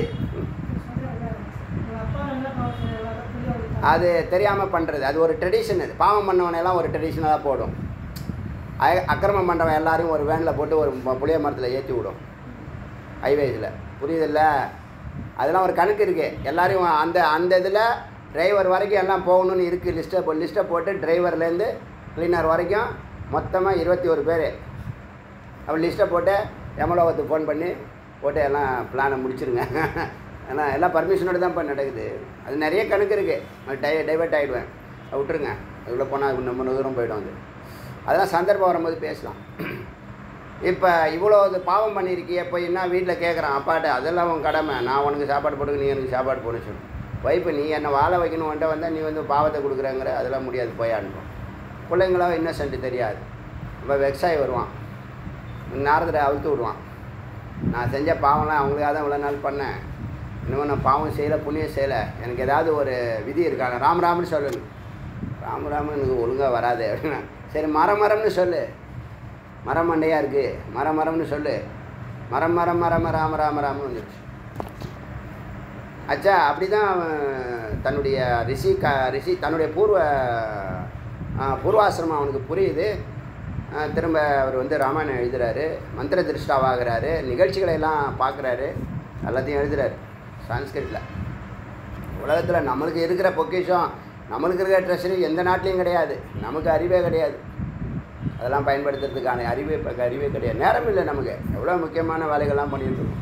அது தெரியாமல் பண்ணுறது, அது ஒரு ட்ரெடிஷன். அது பாவம் பண்ணவனெல்லாம் ஒரு ட்ரெடிஷனாக போடும். அக்கிரமம் பண்ணுறவன் எல்லாரையும் ஒரு வேனில் போட்டு ஒரு புளிய மரத்தில் ஏற்றி விடும் ஹைவேஸில். புரியுதில்ல? அதெல்லாம் ஒரு கணக்கு இருக்குது. எல்லோரையும் அந்த அந்த இதில் டிரைவர் வரைக்கும் எல்லாம் போகணுன்னு இருக்குது. லிஸ்ட்டை போ லிஸ்ட்டை போட்டு டிரைவர்லேருந்து கிளீனர் வரைக்கும் மொத்தமாக இருபத்தி ஒரு பேர் அப்படி லிஸ்ட்டை போட்டு எமலோகத்துக்கு ஃபோன் பண்ணி போட்டு எல்லாம் பிளானை முடிச்சுருங்க. ஏன்னா எல்லாம் பர்மிஷனோடு தான் இப்போ நடக்குது. அது நிறைய கணக்கு இருக்குது. டை டைவெர்ட் ஆகிடுவேன், விட்டுருங்க. இவ்வளோ போனால் நம்ம தூரம் போய்டும். அது அதெல்லாம் சந்தர்ப்பம் வரும்போது பேசலாம். இப்போ இவ்வளோ இது பாவம் பண்ணியிருக்கிய போய் என்ன வீட்டில் கேட்குறான் அப்பாட்ட, அதெல்லாம் உன் கடமை, நான் உனக்கு சாப்பாடு போட்டுக்க, நீ எனக்கு சாப்பாடு போட சொல்லு. வைப்பு நீ என்னை வாழ வைக்கணும் வந்துட்டு வந்தால் நீ வந்து பாவத்தை கொடுக்குறேங்கிற, அதெல்லாம் முடியாது, போய் அனுப்பும். பிள்ளைங்களோ இன்னசென்ட் தெரியாது. இப்போ வெக்ஸாகி வருவான், நாரதரை அவுத்து விடுவான். நான் செஞ்ச பாவம்லாம் அவங்களுக்காக தான் இவ்வளோ நாள் பண்ணேன், இன்னும் நான் பாவம் செய்யலை புண்ணியம் செய்யலை, எனக்கு ஏதாவது ஒரு விதி இருக்காங்க. ராம் ராம்னு சொல்லணும். ராம் ராமன் எனக்கு ஒழுங்காக வராது அப்படின்னா, சரி மரம் மரம்னு சொல்லு, மரம் மண்டையாக இருக்குது, மரம் மரம்னு சொல்லு. மரம் மரம் மரம் ராம ராம ராமன்னு வந்துடுச்சு. அச்சா அப்படி தான் தன்னுடைய ரிஷி க ரிஷி தன்னுடைய பூர்வ பூர்வாசிரமம் அவனுக்கு புரியுது. திரும்ப அவர் வந்து ராமாயணம் எழுதுகிறாரு, மந்திர திருஷ்டாவாகிறாரு, நிகழ்ச்சிகளை எல்லாம் பார்க்குறாரு, எல்லாத்தையும் எழுதுகிறாரு சான்ஸ்கிரிட்டில். உலகத்தில் நம்மளுக்கு இருக்கிற பொக்கிஷம், நம்மளுக்கு இருக்கிற ட்ரெஷரி எந்த நாட்டிலையும் கிடையாது. நமக்கு அறிவே கிடையாது, அதெல்லாம் பயன்படுத்துறதுக்கான அறிவே அறிவே கிடையாது. நேரம் இல்லை நமக்கு. எவ்வளோ முக்கியமான வேலைகள்லாம் பண்ணிட்டுருக்கோம்.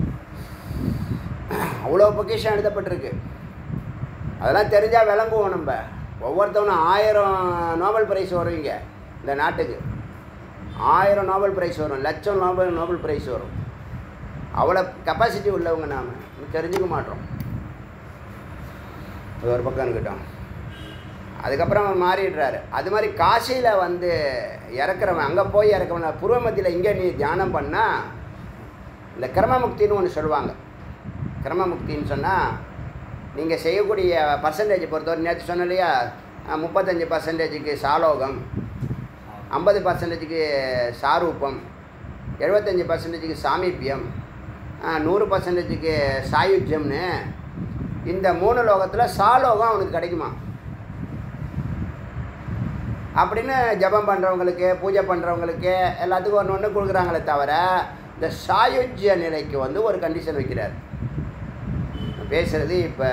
அவ்வளோ பொக்கிஷம் எழுதப்பட்டிருக்கு. அதெல்லாம் தெரிஞ்சால் விளங்குவோம். நம்ம ஒவ்வொருத்தவனும் ஆயிரம் நோபல் பிரைஸ் வரும். இங்கே இந்த நாட்டுக்கு ஆயிரம் நோபல் பிரைஸ் வரும், லட்சம் நோபல் நோபல் பிரைஸ் வரும். அவ்வளோ கெப்பாசிட்டி உள்ளவங்க நாம் தெரிஞ்சுக்க மாட்டோம். அது ஒரு பக்கம் இருக்கட்டும். அதுக்கப்புறம் அவன் மாறிடுறாரு. அது மாதிரி காசியில் வந்து இறக்குறவன், அங்கே போய் இறக்குறவன் பூர்வமத்தியில் இங்கே நீ தியானம் பண்ணால் இந்த கிரமமுக்தின்னு ஒன்று சொல்லுவாங்க. கிரமமுக்தின்னு சொன்னால் நீங்கள் செய்யக்கூடிய பர்சன்டேஜ் பொறுத்தவரை, நேற்று சொன்ன இல்லையா, முப்பத்தஞ்சு பர்சன்டேஜுக்கு சாலோகம், ஐம்பது பர்சன்டேஜுக்கு சாரூபம், எழுபத்தஞ்சி பர்சன்டேஜுக்கு சாமீபியம், நூறு பர்சன்டேஜுக்கு சாயுஜ்யம்னு இந்த மூணு லோகத்தில் சாலோகம் அவனுக்கு கிடைக்குமா அப்படின்னு ஜபம் பண்ணுறவங்களுக்கு, பூஜை பண்ணுறவங்களுக்கு எல்லாத்துக்கும் ஒன்று ஒன்று கொடுக்குறாங்களே தவிர, இந்த சாயுஜ்ய நிலைக்கு வந்து ஒரு கண்டிஷன் வைக்கிறார். பேசுகிறது இப்போ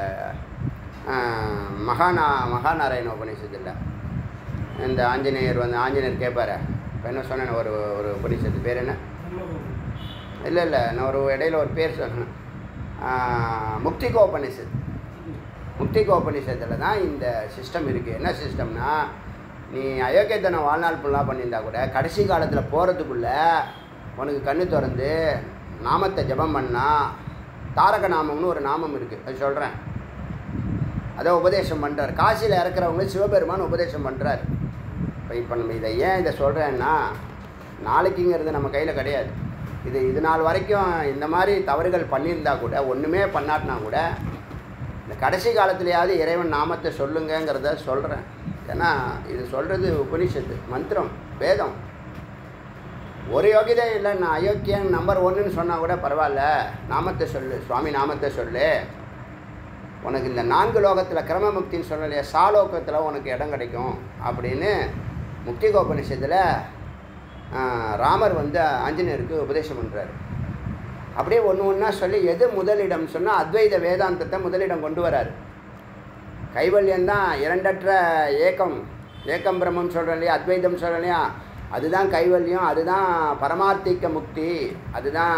மகாநா மகாநாராயண உபநிஷத்தில் இந்த ஆஞ்சநேயர் வந்து ஆஞ்சநேயர் கேட்பார். இப்போ என்ன சொன்னேன், ஒரு ஒரு உபநிஷத்து பேர் என்ன? இல்லை இல்லை நான் ஒரு இடையில ஒரு பேர் சொன்னேன். முக்திகோபனிஷத். முக்திகோபனிஷத்தில் தான் இந்த சிஸ்டம் இருக்குது. என்ன சிஸ்டம்னா, நீ அயோக்கியத்தனை வாழ்நாள் ஃபுல்லாக பண்ணியிருந்தா கூட கடைசி காலத்தில் போகிறதுக்குள்ளே உனக்கு கண்ணு திறந்து நாமத்தை ஜபம் பண்ணால், தாரக நாமம்னு ஒரு நாமம் இருக்குது, அது சொல்கிறேன், அதை உபதேசம் பண்ணுறார். காசியில் இறக்குறவங்க சிவபெருமான் உபதேசம் பண்ணுறார். இப்போ இப்போ நம்ம இதை ஏன் இதை சொல்கிறேன்னா, நாளைக்குங்கிறது நம்ம கையில் கிடையாது. இது இது நாள் வரைக்கும் இந்த மாதிரி தவறுகள் பண்ணியிருந்தா கூட, ஒன்றுமே பண்ணாட்டினா கூட, இந்த கடைசி காலத்துலையாவது இறைவன் நாமத்தை சொல்லுங்கிறத சொல்கிறேன். ஏன்னா இது சொல்கிறது உபனிஷத்து, மந்திரம், வேதம். ஒரு யோகியதை இல்லை, நான் அயோக்கியன் நம்பர் ஒன்றுன்னு சொன்னால் கூட பரவாயில்ல, நாமத்தை சொல்லு, சுவாமி நாமத்தை சொல்லு, உனக்கு இந்த நான்கு லோகத்தில் கிரமமுக்தின்னு சொல்லலையே, சாலோகத்தில் உனக்கு இடம் கிடைக்கும் அப்படின்னு முக்திகோபனிஷத்தில் ராமர் வந்து ஆஞ்சநேயருக்கு உபதேசம் பண்ணுறாரு. அப்படியே ஒன்று ஒன்றா சொல்லி எது முதலிடம் சொன்னால் அத்வைத வேதாந்தத்தை முதலிடம் கொண்டு வராரு. கைவல்யந்தான் இரண்டற்ற ஏக்கம், ஏக்கம் பிரம்மம் சொல்கிறேன் இல்லையா, அத்வைதம் சொல்கிறேன் இல்லையா, அதுதான் கைவல்யம், அதுதான் பரமார்த்திக்க முக்தி, அதுதான்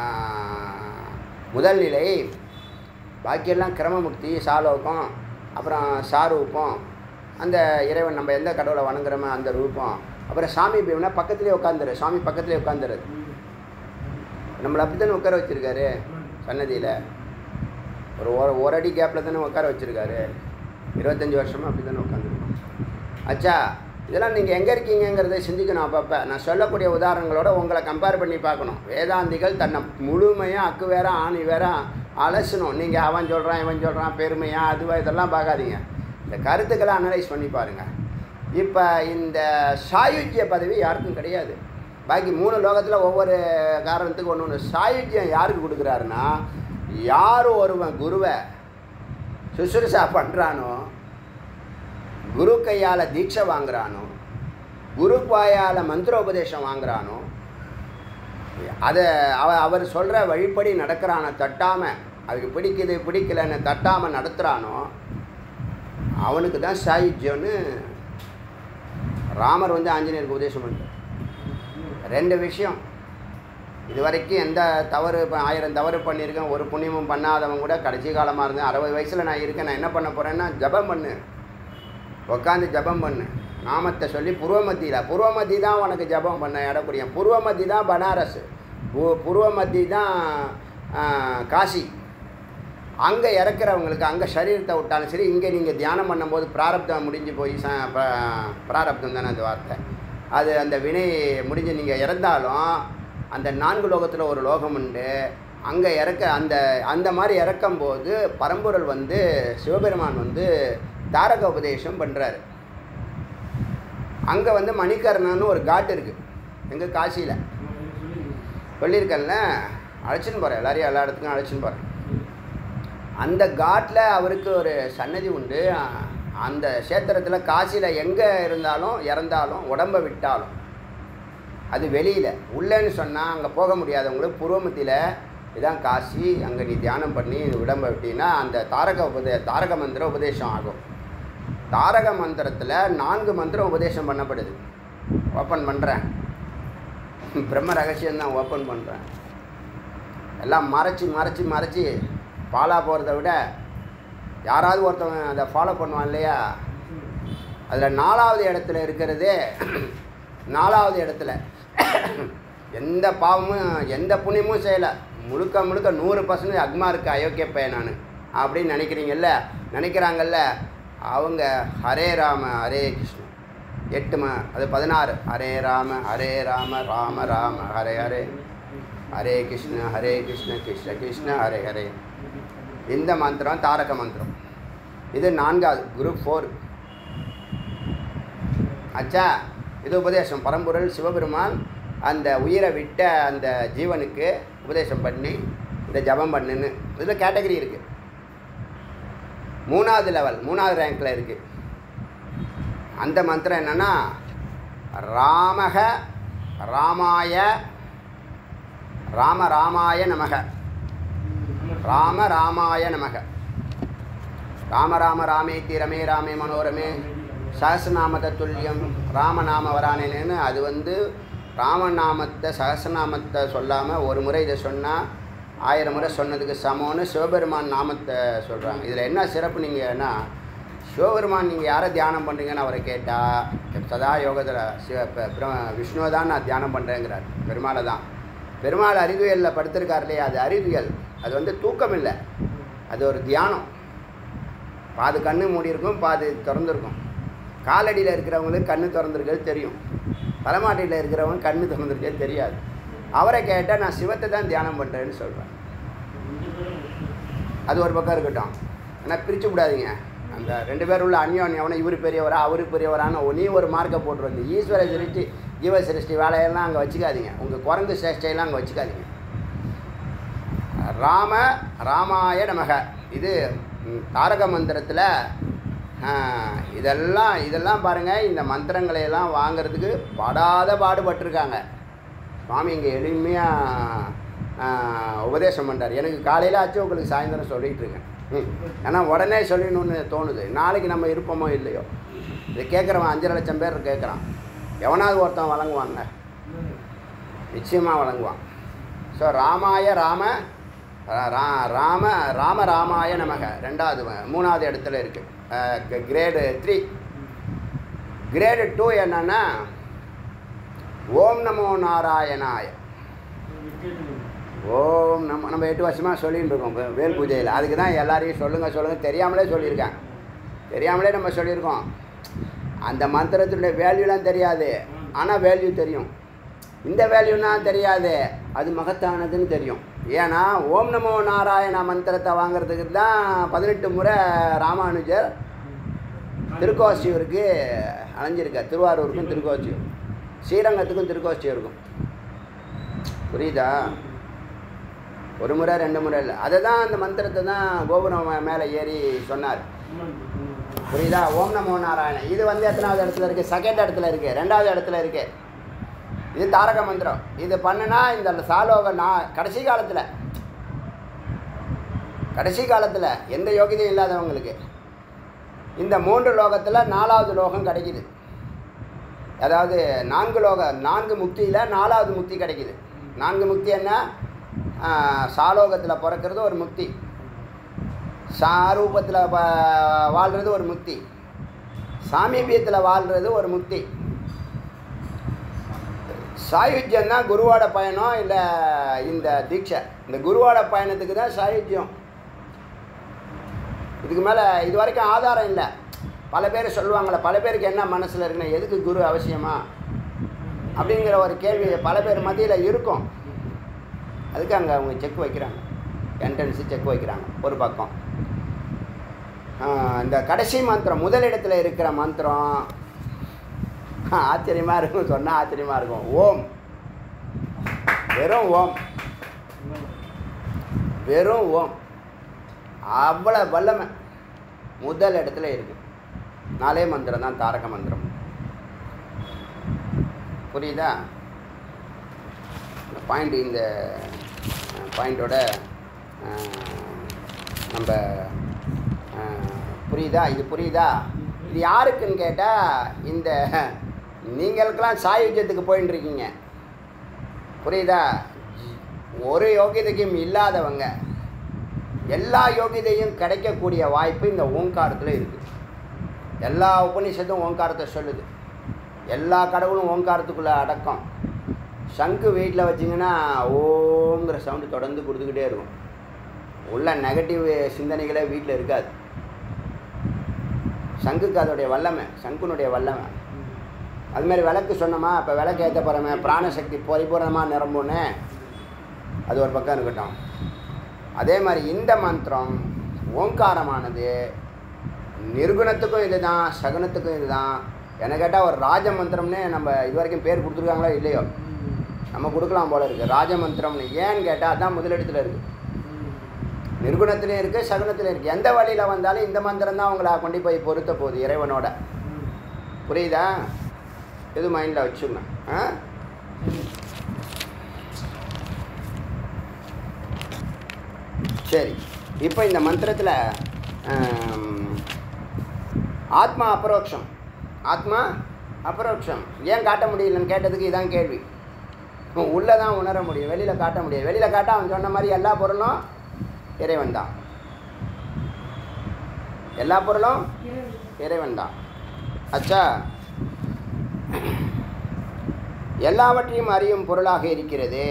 முதல் நிலை. பாக்கியெல்லாம் கிரமமுக்தி, சாலோகம், அப்புறம் சாரூபம், அந்த இறைவன் நம்ம எந்த கடவுளை வணங்குறோமோ அந்த ரூபம், அப்புறம் சாமி பீவனா பக்கத்துலேயே உட்காந்துரு, சாமி பக்கத்துலேயே உட்காந்துருது. நம்மளை அப்படி தானே உட்கார வச்சுருக்காரு சன்னதியில், ஒரு ஒரு அடி கேப்பில் தானே உட்கார வச்சுருக்காரு, இருபத்தஞ்சி வருஷமாக அப்படி தானே உட்காந்துருக்கோம். ஆச்சா, இதெல்லாம் நீங்கள் எங்கே இருக்கீங்கிறத சிந்திக்கணும். அப்பப்போ நான் சொல்லக்கூடிய உதாரணங்களோட உங்களை கம்பேர் பண்ணி பார்க்கணும். வேதாந்திகள் தன்னை முழுமையாக அக்கு வேற ஆணி வேற அலசணும். நீங்கள் அவன் சொல்கிறான் இவன் சொல்கிறான் பெருமையாக அதுவா இதெல்லாம் பார்க்காதீங்க. இந்த கருத்துக்களை அனலைஸ் பண்ணி பாருங்கள். இப்போ இந்த சாயுஜ்ய பதவி யாருக்கும் கிடையாது. பாக்கி மூணு லோகத்தில் ஒவ்வொரு காரணத்துக்கு ஒன்று ஒன்று. சாயுஜ்யம் யாருக்கு கொடுக்குறாருன்னா, யார் ஒருவன் குருவை சுசுருசா பண்ணுறானோ, குரு கையால் தீட்சை வாங்குறானோ, குரு பாயால் மந்திரோபதேசம் வாங்குறானோ, அதை அவ அவர் சொல்கிற வழிப்படி நடக்கிறானோ, தட்டாமல் அதுக்கு பிடிக்குது பிடிக்கலன்னு தட்டாமல் நடத்துகிறானோ, அவனுக்கு தான் சாயுஜ்யம்னு ராமர் வந்து ஆஞ்சநேயருக்கு உபதேசம் பண்ணுறார். ரெண்டு விஷயம். இது வரைக்கும் எந்த தவறு, இப்போ ஆயிரம் தவறு பண்ணியிருக்கேன், ஒரு புண்ணியமும் பண்ணாதவன் கூட கடைசி காலமாக இருந்தேன், அறுபது வயசில் நான் இருக்கேன், நான் என்ன பண்ண போகிறேன்னா ஜபம் பண்ணு, உட்காந்து ஜபம் பண்ணு, நாமத்தை சொல்லி புருவமத்தியில், புருவமத்தி தான் உனக்கு ஜபம் பண்ண இடக்கூடிய, புருவமத்தி தான் பனாரஸ், பு புருவமத்தி தான் காசி. அங்கே இறக்குறவங்களுக்கு அங்கே சரீரத்தை விட்டாலும் சரி, இங்கே நீங்கள் தியானம் பண்ணும்போது பிராரப்தம் முடிஞ்சு போய் ச பிராரப்தம் தானே அந்த வார்த்தை, அது அந்த வினை முடிஞ்சு நீங்கள் இறந்தாலும் அந்த நான்கு லோகத்தில் ஒரு லோகம் உண்டு, அங்கே இறக்க அந்த அந்த மாதிரி இறக்கும்போது பரம்பொருள் வந்து சிவபெருமான் வந்து தாரக உபதேசம் பண்ணுறாரு. அங்கே வந்து மணிகர்ணன்னு ஒரு காட்டு இருக்குது எங்கள் காசியில், சொல்லியிருக்கேன்ல, அழைச்சின்னு போகிறேன், எல்லாரையும் எல்லா இடத்துக்கும் அழைச்சின்னு போகிறேன். அந்த காட்டில் அவருக்கு ஒரு சன்னதி உண்டு. அந்த கஷேத்திரத்தில் காசியில் எங்கே இருந்தாலும் இறந்தாலும் உடம்பை விட்டாலும் அது வெளியில், உள்ளேன்னு சொன்னால் அங்கே போக முடியாதவங்களுக்கு புருவமத்தியில் இதான் காசி, அங்கே நீ தியானம் பண்ணி உடம்பை விட்டினா அந்த தாரக உபதே தாரக மந்திர உபதேசம் ஆகும். தாரக மந்திரத்தில் நான்கு மந்திரம் உபதேசம் பண்ணப்படுது. ஓப்பன் பண்ணுறேன், பிரம்ம ரகசியம்தான் ஓப்பன் பண்ணுறேன். எல்லாம் மறைச்சி மறைச்சி மறைச்சி ஃபாலோ போகிறத விட யாராவது ஒருத்தவங்க அதை ஃபாலோ பண்ணுவான் இல்லையா, அதில் நாலாவது இடத்துல இருக்கிறதே, நாலாவது இடத்துல எந்த பாவமும் எந்த புண்ணியமும் செய்யலை, முழுக்க முழுக்க நூறு பர்சன்டேஜ் அக்மா இருக்குது அயோக்கிய பையன் நான் அப்படின்னு நினைக்கிறீங்கல்ல, நினைக்கிறாங்கல்ல, அவங்க ஹரே ராம ஹரே கிருஷ்ண எட்டு ம அது பதினாறு, ஹரே ராம ஹரே ராம ராம ராம ஹரே ஹரே, ஹரே கிருஷ்ண ஹரே கிருஷ்ண கிருஷ்ண கிருஷ்ண ஹரே ஹரே. இந்த மந்திரம் தாரக மந்திரம். இது நான்காவது குரூப் ஃபோர். ஆச்சா, இது உபதேசம். பரம்பொருள் சிவபெருமான் அந்த உயிரை விட்ட அந்த ஜீவனுக்கு உபதேசம் பண்ணி இதை ஜபம் பண்ணுன்னு இதில் கேட்டகரி இருக்குது. மூணாவது லெவல், மூணாவது ரேங்கில் இருக்குது. அந்த மந்திரம் என்னென்னா, ராமக ராமாய ராம ராமாய நமக, ராம ராமாய நமக, ராம ராம ராமேதி ரமே ராமே மனோரமே சஹஸ்ரநாம துல்லியம் ராமநாம வரானேன்னு. அது வந்து ராமநாமத்தை சஹஸ்ரநாமத்தை சொல்லாமல் ஒரு முறை இதை சொன்னால் ஆயிரம் முறை சொன்னதுக்கு சமம்னு சிவபெருமான் நாமத்தை சொல்கிறாங்க. இதில் என்ன சிறப்பு நீங்கன்னா, சிவபெருமான் நீங்கள் யாரை தியானம் பண்ணுறீங்கன்னு அவரை கேட்டால் சதா யோகத்தில் சிவ விஷ்ணுவை தான் நான் தியானம் பண்ணுறேங்கிறார். பெருமாளை தான். பெருமாள் அறிவியலில் படுத்திருக்கார் இல்லையா, அது அறிவியல். அது வந்து தூக்கம் இல்லை, அது ஒரு தியானம். பாது கண்ணு மூடி இருக்கும், பாது திறந்துருக்கும். காலடியில் இருக்கிறவங்களுக்கு கண்ணு திறந்துருக்கிறது தெரியும், தலைமாட்டியில் இருக்கிறவங்க கண்ணு திறந்துருக்கிறது தெரியாது. அவரை கேட்டால் நான் சிவத்தை தான் தியானம் பண்ணுறேன்னு சொல்கிறேன். அது ஒரு பக்கம் இருக்கட்டும், ஆனால் பிரித்து விடாதீங்க. அந்த ரெண்டு பேர் உள்ள அந்யோன்யம், எவனை இவர் பெரியவரா அவரு பெரியவரான்னு நீ ஒரு மார்க்கை போட்டு வந்து ஈஸ்வர சிருஷ்டி ஜீவ சிருஷ்டி வேலையெல்லாம் அங்கே வச்சுக்காதீங்க. உங்கள் குரங்கு சேஷ்டையெல்லாம் அங்கே வச்சுக்காதீங்க. ராம ராமாய நமக, இது தாரக மந்திரத்தில் இதெல்லாம் இதெல்லாம் பாருங்கள். இந்த மந்திரங்களையெல்லாம் வாங்கிறதுக்கு படாத பாடுபட்டிருக்காங்க. சுவாமி இங்கே எளிமையாக உபதேசம் பண்ணுறார். எனக்கு காலையில் ஆச்சு, உங்களுக்கு சாயந்தரம் சொல்லிகிட்டு இருக்கேன். ம் ஏன்னா உடனே சொல்லணும்னு தோணுது. நாளைக்கு நம்ம இருப்போமோ இல்லையோ, இதை கேட்குறவன் அஞ்சரை லட்சம் பேர் கேட்குறான். எவனாவது ஒருத்தன் வழங்குவாங்க, நிச்சயமாக வழங்குவான். ஸோ ராமாய ராம ரா ராம ராம ராமாய நமக ரெண்டாவது மூணாவது இடத்துல இருக்குது. Grade three. கிரேடு டூ என்னன்னா ஓம் நமோ நாராயணாய. ஓம் நம்ம நம்ம எட்டு வருஷமாக சொல்லிகிட்டு இருக்கோம் வேல் பூஜையில். அதுக்கு தான் எல்லாரையும் சொல்லுங்கள் சொல்லுங்கள் தெரியாமலே சொல்லியிருக்கேன். தெரியாமலே நம்ம சொல்லியிருக்கோம். அந்த மந்திரத்துடைய வேல்யூலாம் தெரியாது, ஆனால் வேல்யூ தெரியும். இந்த வேல்யூனா தெரியாது, அது மகத்தானதுன்னு தெரியும். ஏன்னா ஓம் நமோ நாராயண மந்திரத்தை வாங்கிறதுக்கு தான் பதினெட்டு முறை ராமானுஜர் திருக்கோஷ்டியூருக்கு அலைஞ்சிருக்கார். திருவாரூருக்கும் திருக்கோஷ்டியூர், ஸ்ரீரங்கத்துக்கும் திருக்கோஷ்டியூருக்கும். புரியுதா? ஒரு முறை ரெண்டு முறை இல்லை. அதை தான் அந்த மந்திரத்தை தான் கோபுரம் மேலே ஏறி சொன்னார். புரியுதா? ஓம் நமோ நாராயணன். இது வந்து எத்தனாவது இடத்துல இருக்குது? செகண்ட் இடத்துல இருக்குது, ரெண்டாவது இடத்துல இருக்குது. இது தாரக மந்திரம். இது பண்ணுனா இந்த சாலோக நான் கடைசி காலத்தில் கடைசி காலத்தில் எந்த யோகிதையும் இல்லாதவங்களுக்கு இந்த மூன்று லோகத்தில் நாலாவது லோகம் கிடைக்கிது. அதாவது நான்கு லோக நான்கு முக்தியில் நாலாவது முக்தி கிடைக்கிது. நான்கு முக்தி என்ன? சாலோகத்தில் பிறக்கிறது ஒரு முக்தி, சாரூபத்தில் வாழ்கிறது ஒரு முக்தி, சாமீபியத்தில் வாழ்கிறது ஒரு முக்தி, சாயுஜ்யம் தான் குருவோட பயணம். இல்லை இந்த தீட்சை, இந்த குருவோட பயணத்துக்கு தான் சாயுஜ்யம். இதுக்கு மேலே இது வரைக்கும் ஆதாரம் இல்லை. பல பேர் சொல்லுவாங்களே, பல பேருக்கு என்ன மனசில் இருக்குன்னா எதுக்கு குரு அவசியமா அப்படிங்கிற ஒரு கேள்வி பல பேர் மத்தியில் இருக்கும். அதுக்கு அங்கே அவங்க செக் வைக்கிறாங்க, என்ட்ரன்ஸு செக் வைக்கிறாங்க. ஒரு பக்கம் இந்த கடைசி மந்திரம் முதலிடத்தில் இருக்கிற மந்திரம் ஆச்சரியமாக இருக்கும். சொன்னால் ஆச்சரியமாக இருக்கும். ஓம், வெறும் ஓம், வெறும் ஓம், அவ்வளோ வல்லமை முதல் இடத்துல இருக்குது. நாலே மந்திரம் தான் தாரக மந்திரம். புரியுதா? இந்த பாயிண்ட் இந்த பாயிண்டோட நம்ம புரியுதா? இது புரியுதா? இது யாருக்குன்னு கேட்டால் இந்த நீங்களுக்கெல்லாம் சாயுஜ்யத்துக்கு போயின்னு இருக்கீங்க. புரியுதா? ஒரு யோகியதைக்கும் இல்லாதவங்க எல்லா யோகியதையும் கிடைக்கக்கூடிய வாய்ப்பு இந்த ஓங்காரத்தில் இருக்குது. எல்லா உபநிஷத்தும் ஓங்காரத்தை சொல்லுது. எல்லா கடவுளும் ஓங்காரத்துக்குள்ளே அடக்கம். சங்கு வீட்டில் வச்சிங்கன்னா ஓங்கிற சவுண்டு தொடர்ந்து கொடுத்துக்கிட்டே இருக்கும். உள்ள நெகட்டிவ் சிந்தனைகளே வீட்டில் இருக்காது. சங்குக்கு அதோடைய வல்லமை, சங்குனுடைய வல்லமை. அதுமாதிரி விளக்கு சொன்னோமா, இப்போ விளக்கு ஏற்ற போகிறோமே, பிராணசக்தி பரிபூர்ணமாக நிரம்புன்னு, அது ஒரு பக்கம் இருக்கட்டும். அதே மாதிரி இந்த மந்திரம் ஓங்காரமானது நிர்குணத்துக்கும் இது தான், சகுனத்துக்கும் இது தான். என்ன கேட்டால் ஒரு ராஜ மந்திரம்னு நம்ம இது வரைக்கும் பேர் கொடுத்துருக்காங்களோ இல்லையோ, நம்ம கொடுக்கலாம் போல இருக்குது ராஜ மந்திரம்னு. ஏன்னு கேட்டால் அதுதான் முதலிடத்தில் இருக்குது. நிர்குணத்துலேயும் இருக்குது, சகுனத்துலேயும் இருக்குது. எந்த வழியில் வந்தாலும் இந்த மந்திரம் தான் அவங்கள கொண்டு போய் பொருத்த போகுது இறைவனோட. புரியுதா? இது மைண்டில் வச்சுக்கணும். ஆ சரி, இப்போ இந்த மந்திரத்தில் ஆத்மா அபரோக்ஷம், ஆத்மா அபரோக்ஷம் ஏன் காட்ட முடியலன்னு கேட்டதுக்கு இதான் கேள்வி. உள்ளே தான் உணர முடியும், வெளியில் காட்ட முடியும். வெளியில் காட்ட அவன் சொன்ன மாதிரி எல்லா பொருளும் இறைவன் தான், எல்லா பொருளும் இறைவன் தான். அச்சா, எல்லாவற்றையும் அறியும் பொருளாக இருக்கிறது.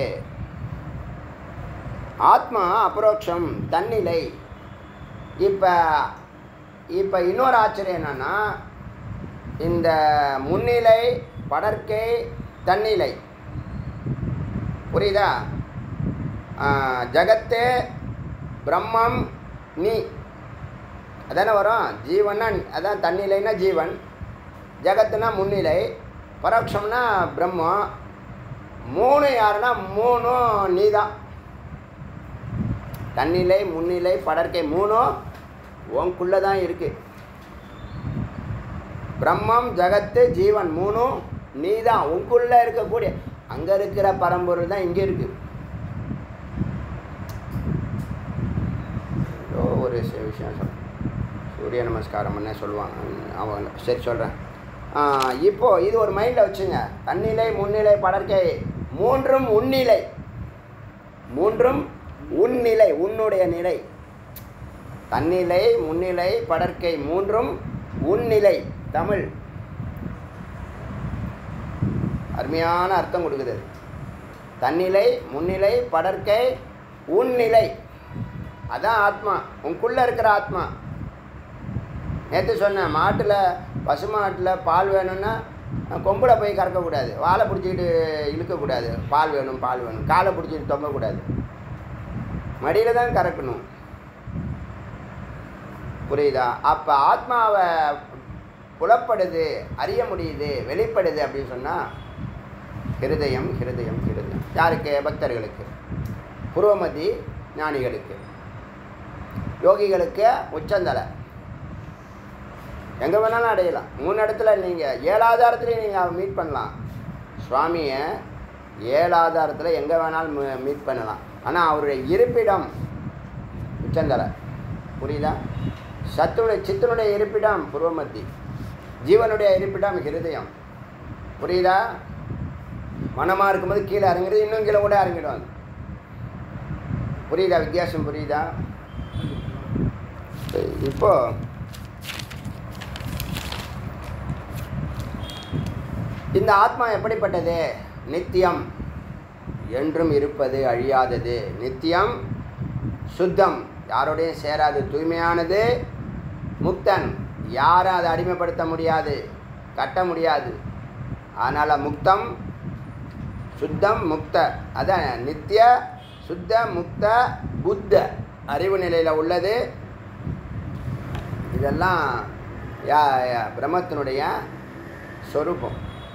ஆத்மா அபரோக்ஷம், தன்னிலை. இப்போ இப்போ இன்னொரு ஆச்சரியம் என்னன்னா, இந்த முன்னிலை, படர்க்கை, தன்னிலை, புரியுதா? ஜகத்து, பிரம்மம், நீ, அதானே வரும். ஜீவன்னா அதான் தன்னிலைன்னா ஜீவன், ஜகத்துனா முன்னிலை, பரோட்சம்னா பிரம்மம். மூணு யாருன்னா மூணும் நீ தான். தன்னிலை, முன்னிலை, படர்க்கை மூணும் உனக்குள்ளே தான் இருக்குது. பிரம்மம், ஜகத்து, ஜீவன் மூணும் நீ தான், உனக்குள்ளே இருக்கக்கூடிய. அங்கே இருக்கிற பரம்பொருள் தான் இங்கே இருக்குது. ஏதோ ஒரு விஷயம் சொல்கிறேன், சூரிய நமஸ்காரம் பண்ண சொல்லுவாங்க அவங்க. சரி சொல்கிறேன். இப்போது இது ஒரு மைண்டில் வச்சுங்க. தன்னிலை, முன்னிலை, படர்க்கை மூன்றும் உன்னிலை. மூன்றும் உன்னிலை, உன்னுடைய நிலை. தன்னிலை, முன்னிலை, படர்க்கை மூன்றும் உன்னிலை. தமிழ் அருமையான அர்த்தம் கொடுக்குது. தன்னிலை, முன்னிலை, படர்க்கை, உன்னிலை. அதான் ஆத்மா, உனக்குள்ளே இருக்கிற ஆத்மா. நேற்று சொன்னேன், மாட்டில், பசுமாட்டில் பால் வேணும்னா கொம்பில் போய் கறக்கக்கூடாது, வாழை பிடிச்சிக்கிட்டு இழுக்கக்கூடாது. பால் வேணும் பால் வேணும் காலை பிடிச்சிட்டு தொங்கக்கூடாது, மடியில் தான் கறக்கணும். புரியுதா? அப்போ ஆத்மாவை புலப்படுது, அறிய முடியுது, வெளிப்படுது அப்படின்னு சொன்னால் ஹிருதயம், ஹிருதயம், ஹிருதயம். யாருக்கு? பக்தர்களுக்கு. புருவமதி ஞானிகளுக்கு. யோகிகளுக்கு உச்சந்தலை. எங்கே வேணாலும் அடையலாம். மூணு இடத்துல நீங்கள் ஏழாதாரத்துலேயும் நீங்கள் மீட் பண்ணலாம். சுவாமியை ஏழாதாரத்தில் எங்கே வேணாலும் மீட் பண்ணலாம். ஆனால் அவருடைய இருப்பிடம் உச்சந்தலை. புரியுதா? சத்துடைய சித்தனுடைய இருப்பிடம் புருவமத்தி, ஜீவனுடைய இருப்பிடம் ஹிருதயம். புரியுதா? மனமாக இருக்கும்போது கீழே இறங்குறது, இன்னும் கீழே கூட இறங்கிடும். புரியுதா? வித்தியாசம் புரியுதா? இப்போ இந்த ஆத்மா எப்படிப்பட்டது? நித்தியம், என்றும் இருப்பது, அழியாதது. நித்தியம், சுத்தம், யாரோடையும் சேராது, தூய்மையானது, முக்தன், யாரும் அதை அடிமைப்படுத்த முடியாது, கட்ட முடியாது. அதனால் முக்தம், சுத்தம், முக்த. அதான் நித்திய, சுத்த, முக்த, புத்த அறிவு நிலையில் உள்ளது. இதெல்லாம் யா பிரம்மத்தினுடைய சொரூபம்.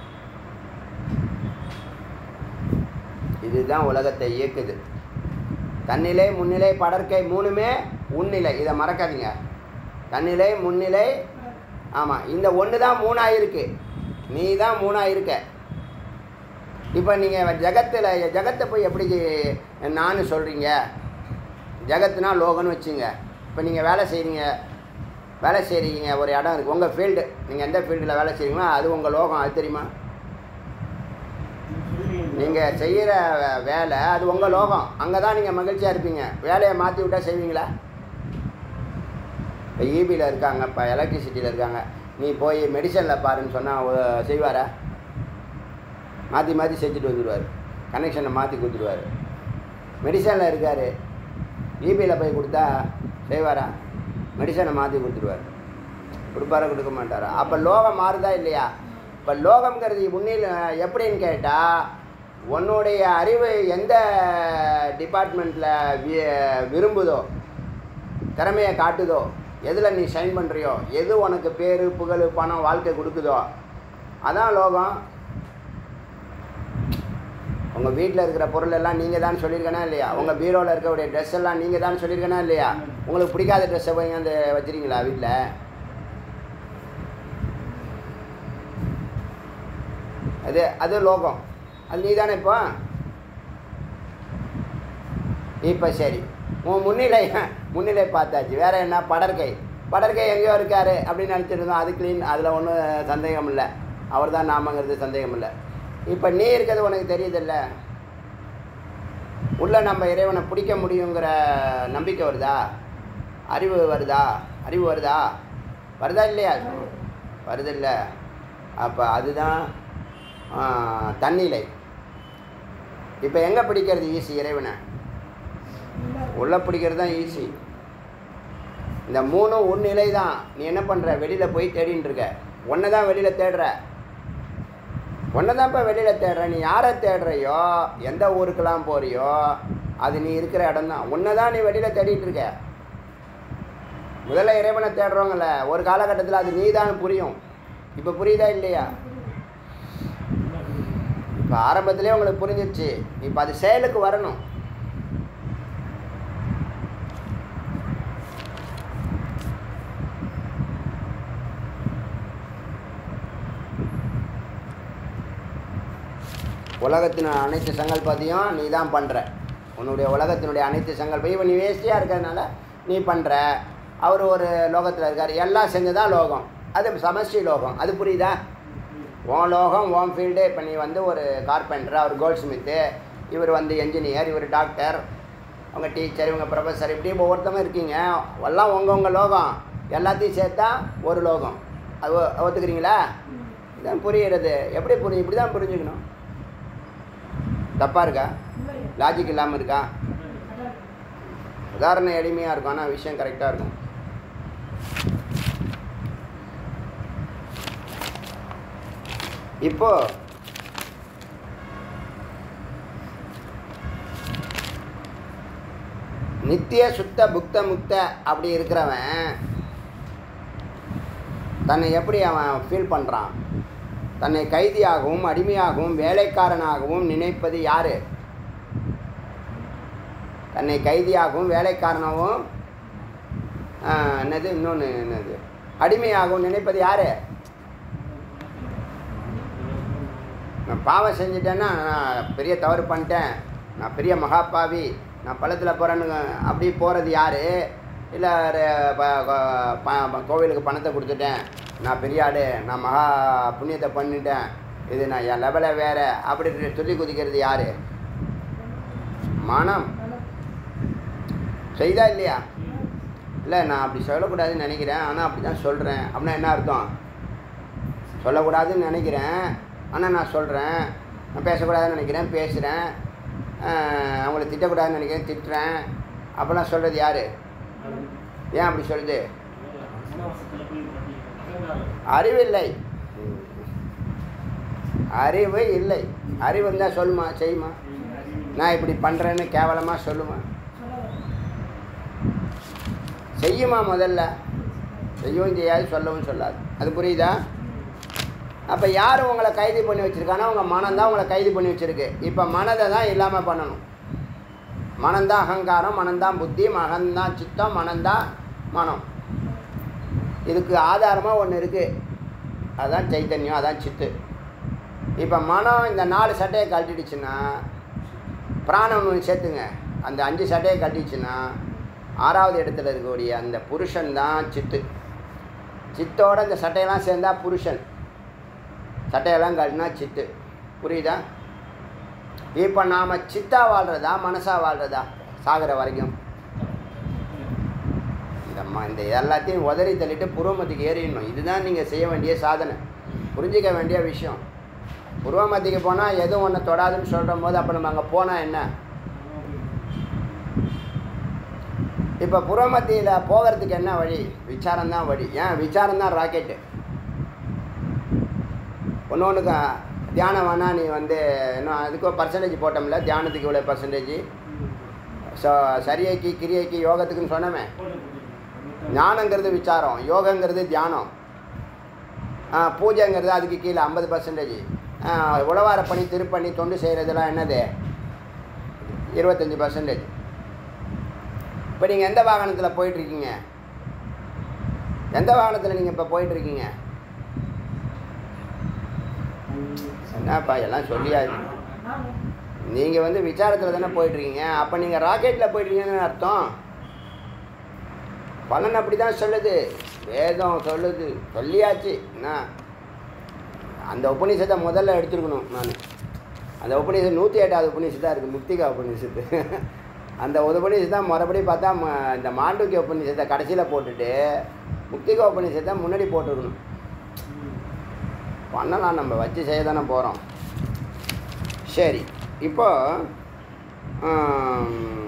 இதுதான் உலகத்தை இயக்குது. தன்னிலை, முன்னிலை, படர்க்கை மூணுமே உன்னிலை. இதை மறக்காதீங்க. தன்னிலை, முன்னிலை. ஆமாம், இந்த ஒன்று தான் மூணாக இருக்குது. நீ தான் மூணாக இருக்க. இப்போ நீங்கள் ஜகத்தில் ஜகத்தை போய் எப்படி நான் சொல்கிறீங்க? ஜகத்துனா லோகன்னு வச்சுங்க. இப்போ நீங்கள் வேலை செய்கிறீங்க, வேலை செய்கிறீங்க, ஒரு இடம் இருக்குது, உங்கள் ஃபீல்டு, நீங்கள் எந்த ஃபீல்டில் வேலை செய்கிறீங்களோ அது உங்கள் லோகம். அது தெரியுமா? நீங்கள் செய்கிற வேலை அது உங்கள் லோகம். அங்கே தான் நீங்கள் மகிழ்ச்சியாக இருப்பீங்க. வேலையை மாற்றி விட்டால் செய்வீங்களா? இப்போ ஈபியில் இருக்காங்க, இப்போ எலக்ட்ரிசிட்டியில் இருக்காங்க, நீ போய் மெடிசனில் பாருன்னு சொன்னால் செய்வாரா? மாற்றி மாற்றி செஞ்சுட்டு வந்துடுவார், கனெக்ஷனை மாற்றி கொடுத்துடுவார். மெடிசனில் இருக்கார், ஈபியில் போய் கொடுத்தா செய்வாரா? மெடிசனை மாற்றி கொடுத்துடுவார். கொடுப்பாரா? கொடுக்க மாட்டாரா? அப்போ லோகம் மாறுதா இல்லையா? இப்போ லோகம்ங்கிறது முன்னில் எப்படின்னு கேட்டால், உன்னுடைய அறிவு எந்த டிபார்ட்மெண்ட்டில் வி விரும்புதோ, திறமையை காட்டுதோ, எதில் நீ ஷைன் பண்ணுறியோ, எது உனக்கு பேர், புகழ், பணம், வாழ்க்கை கொடுக்குதோ அதான் லோகம். உங்கள் வீட்டில் இருக்கிற பொருள் எல்லாம் நீங்கள் தான் சொல்லியிருக்கனா இல்லையா? உங்கள் பீரோவில் இருக்கக்கூடிய ட்ரெஸ் எல்லாம் நீங்கள் தான் சொல்லியிருக்கனா இல்லையா? உங்களுக்கு பிடிக்காத ட்ரெஸ்ஸை போய் அந்த வச்சுருக்கீங்களா வீட்டில்? அது அது லோகம். அது நீ தானே. இப்போ இப்போ சரி, உன் முன்னிலை முன்னிலை பார்த்தாச்சு. வேறு என்ன? படர்கை. படர்கை எங்கேயோ இருக்கார் அப்படின்னு நினச்சிட்டு இருந்தோம். அது க்ளீன், அதில் ஒன்றும் சந்தேகம் இல்லை. அவர் தான் நாமங்கிறது சந்தேகம் இல்லை. இப்போ நீ இருக்கிறது உனக்கு தெரியுதில்ல, உள்ள நம்ம இறைவனை பிடிக்க முடியுங்கிற நம்பிக்கை வருதா? அறிவு வருதா? அறிவு வருதா? வருதா இல்லையா? வருதில்ல. அப்போ அதுதான் தன்னிலை. இப்போ எங்கே பிடிக்கிறது ஈஸி? இறைவனை உள்ள பிடிக்கிறது தான் ஈஸி. இந்த மூணும் ஒன்று நிலை தான். நீ என்ன பண்ணுற? வெளியில் போய் தேடின்னு இருக்க. ஒன்றை தான் வெளியில் தேடுற. ஒன்றை தான் இப்போ வெளியில் தேடுற. நீ யாரை தேடுறையோ, எந்த ஊருக்கெல்லாம் போறியோ, அது நீ இருக்கிற இடம் தான். ஒன்றை தான் நீ வெளியில் தேடிட்டு இருக்க. முதல்ல இறைவனை தேடுறவங்கள ஒரு காலகட்டத்தில் அது நீ தான் புரியும். இப்போ புரியுதா இல்லையா? இப்போ ஆரம்பத்திலே உங்களுக்கு புரிஞ்சிச்சு. இப்போ அது செயலுக்கு வரணும். உலகத்தின் அனைத்து சங்கல்பத்தையும் நீ தான் பண்ணுற. உன்னுடைய உலகத்தினுடைய அனைத்து சங்கல்பம் இப்போ நீ வேஸ்டியாக இருக்கிறதுனால நீ பண்ணுற. அவர் ஒரு லோகத்தில் இருக்கார். எல்லாம் செஞ்சதான் லோகம். அது சமஷ்டி லோகம். அது புரியுதா? உன் லோகம், உன் ஃபீல்டு. இப்போ நீ வந்து ஒரு கார்பெண்டர், அவர் கோல்ட் ஸ்மித்து, இவர் வந்து என்ஜினியர், இவர் டாக்டர், அவங்க டீச்சர், இவங்க ப்ரொஃபஸர், இப்படி ஒவ்வொருத்தவங்க இருக்கீங்க. எல்லாம் உங்கள் உங்கள் லோகம். எல்லாத்தையும் சேர்த்தா ஒரு லோகம். அது ஒத்துக்கிறீங்களா? இதுதான் புரிகிறது. எப்படி புரியும்? இப்படி தான் புரிஞ்சுக்கணும். தப்பாக இருக்கா? லாஜிக் இல்லாமல் இருக்கா? உதாரணம் எளிமையாக இருக்கும், ஆனால் விஷயம் கரெக்டாக இருக்கும். இப்போ நித்திய சுத்த புக்த முக்த அப்படி இருக்கிறவன் தன்னை எப்படி அவன் ஃபீல் பண்ணுறான்? தன்னை கைதியாகவும் அடிமையாகவும் வேலைக்காரனாகவும் நினைப்பது யாரு? தன்னை கைதியாகவும் வேலைக்காரனாகவும் என்னது இன்னொன்று என்னது அடிமையாகவும் நினைப்பது யாரு? நான் பாவம் செஞ்சுட்டேன்னா, நான் பெரிய தவறு பண்ணிட்டேன், நான் பெரிய மகாபாவி, நான் பள்ளத்தில் போகிறேன்னு அப்படி போகிறது யார்? இல்லை கோவிலுக்கு பணத்தை கொடுத்துட்டேன், நான் பெரிய ஆள், நான் மகா புண்ணியத்தை பண்ணிட்டேன், இது நான் என் லெவலை வேறு அப்படி சொல்லி குதிக்கிறது யார்? மனம். செய்தா இல்லையா? இல்லை நான் அப்படி சொல்லக்கூடாதுன்னு நினைக்கிறேன், ஆனால் அப்படி தான் சொல்கிறேன் அப்படின்னா என்ன அர்த்தம்? சொல்லக்கூடாதுன்னு நினைக்கிறேன், ஆனால் நான் சொல்கிறேன். நான் பேசக்கூடாதுன்னு நினைக்கிறேன், பேசுகிறேன். அவங்கள திட்டக்கூடாதுன்னு நினைக்கிறேன், திட்டுறேன். அப்போல்லாம் சொல்கிறது யார்? ஏன் அப்படி சொல்லுது? அறிவில்லை. அறிவு இல்லை. அறிவு இருந்தால் சொல்லுமா, செய்யுமா? நான் இப்படி பண்ணுறேன்னு கேவலமாக சொல்லுமா? செய்யுமா? முதல்ல செய்யவும் செய்யாது, சொல்லவும் சொல்லாது. அது புரியுதா? அப்போ யார் உங்களை கைது பண்ணி வச்சுருக்கானா? உங்கள் மனம்தான் உங்களை கைது பண்ணி வச்சுருக்கு. இப்போ மனதை தான் இல்லாமல் பண்ணணும். மனம்தான் அகங்காரம், மனம்தான் புத்தி, மகன்தான் சித்தம், மனம்தான் மனம். இதுக்கு ஆதாரமாக ஒன்று இருக்குது, அதுதான் சைத்தன்யம், அதான் சித்து. இப்போ மனம் இந்த நாலு சட்டையை கழட்டிடுச்சுன்னா, பிராணம் ஒன்று சேர்த்துங்க, அந்த அஞ்சு சட்டையை கழட்டிடுச்சுன்னா ஆறாவது இடத்துல இருக்கக்கூடிய அந்த புருஷன் தான் சித்து. சித்தோட இந்த சட்டையெல்லாம் சேர்ந்தால் புருஷன், சட்டையெல்லாம் கழட்டினா சித்து. புரியுதா? இப்போ நாம் சித்தா வாழ்கிறதா மனசாக வாழ்கிறதா சாகிற வரைக்கும்? இந்த ம இந்த எல்லாத்தையும் உதறி தள்ளிட்டு புருவமத்திக்கு ஏறிடணும். இதுதான் நீங்கள் செய்ய வேண்டிய சாதனை, புரிஞ்சிக்க வேண்டிய விஷயம். புருவமத்திக்கு போனால் எதுவும் ஒன்று தொடாதுன்னு சொல்கிற போது அப்போ நம்ம அங்கே போனால் என்ன? இப்போ புறமத்தியில் போகிறதுக்கு என்ன வழி? விசாரம்தான் வழி. ஏன்? விசாரம்தான் ராக்கெட்டு. ஒன்று ஒன்றுக்கு தியானம் வேணால் நீ வந்து இன்னும் அதுக்கு பர்சன்டேஜ் போட்டோம்ல, தியானத்துக்கு இவ்வளோ பர்சன்டேஜ், ஸோ சரியைக்கு கிரியைக்கு யோகத்துக்குன்னு சொன்னோமே. ஞானங்கிறது விசாரம், யோகங்கிறது தியானம், பூஜைங்கிறது அதுக்கு கீழே ஐம்பது பர்சன்டேஜ், உழவார பணி திருப்பணி தொண்டு செய்கிறதுலாம் என்னது இருபத்தஞ்சி பர்சன்டேஜ். இப்போ நீங்கள் எந்த வாகனத்தில் போயிட்டுருக்கீங்க? எந்த வாகனத்தில் நீங்கள் இப்போ போயிட்டுருக்கீங்க? என்னப்பா எல்லாம் சொல்லியாச்சு. நீங்கள் வந்து விசாரத்தில் தானே போயிட்டுருக்கீங்க. அப்போ நீங்கள் ராக்கெட்டில் போயிட்டுருக்கீங்கன்னு அர்த்தம். பலன் அப்படி தான் சொல்லுது, வேதம் சொல்லுது, சொல்லியாச்சு. என்ன அந்த உபநிஷத்தை முதல்ல எடுத்துருக்கணும். நான் அந்த உபநிஷத்து நூற்றி எட்டாவது உபநிஷத்தாக இருக்குது, முக்திகா உபநிஷத்து. அந்த உபநிஷத்து தான் மறுபடி பார்த்தா ம- இந்த மாண்டூக்கிய உபநிஷத்தை கடைசியில் போட்டுட்டு முக்திகா உபநிஷத்தை முன்னாடி போட்டுருக்கணும். பண்ணலாம், நம்ம வச்சு செய்ய தானே போகிறோம். சரி, இப்போ ஆம்,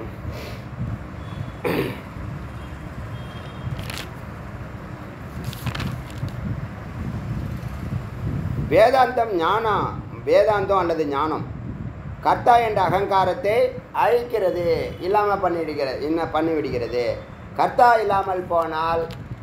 வேதாந்தம் ஞானம், வேதாந்தம் அல்லது ஞானம் கர்த்தா என்ற அகங்காரத்தை அழிக்கிறது, இல்லாமல் பண்ணிவிடுகிறது, என்ன பண்ணிவிடுகிறது. கர்த்தா இல்லாமல் போனால்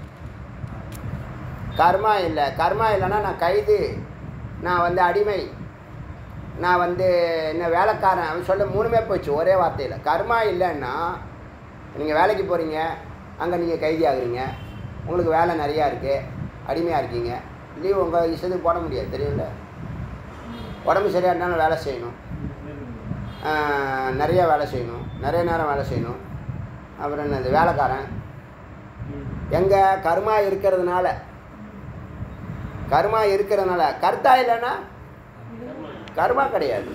கர்மா இல்லை. கர்மா இல்லைன்னா நான் கைது, நான் வந்து அடிமை, நான் வந்து என்ன வேலைக்காரன், அவன் சொல்ல மூணுமே போச்சு ஒரே வார்த்தையில். கர்மா இல்லைன்னா நீங்கள் வேலைக்கு போகிறீங்க, அங்கே நீங்கள் கைதி ஆகுறீங்க, உங்களுக்கு வேலை நிறையா இருக்குது, அடிமையாக இருக்கீங்க, லீவ் உங்கள் இஷ்டத்துக்கு போட முடியாது, தெரியல. உடம்பு சரியாக இருந்தாலும் வேலை செய்யணும், நிறைய வேலை செய்யணும், நிறைய நேரம் வேலை செய்யணும். அப்புறம் என்னது வேலைக்காரன். எங்கே கர்மா இருக்கிறதுனால, கர்மா இருக்கிறதுனால. கர்த்தா இல்லைன்னா கர்மா கிடையாது.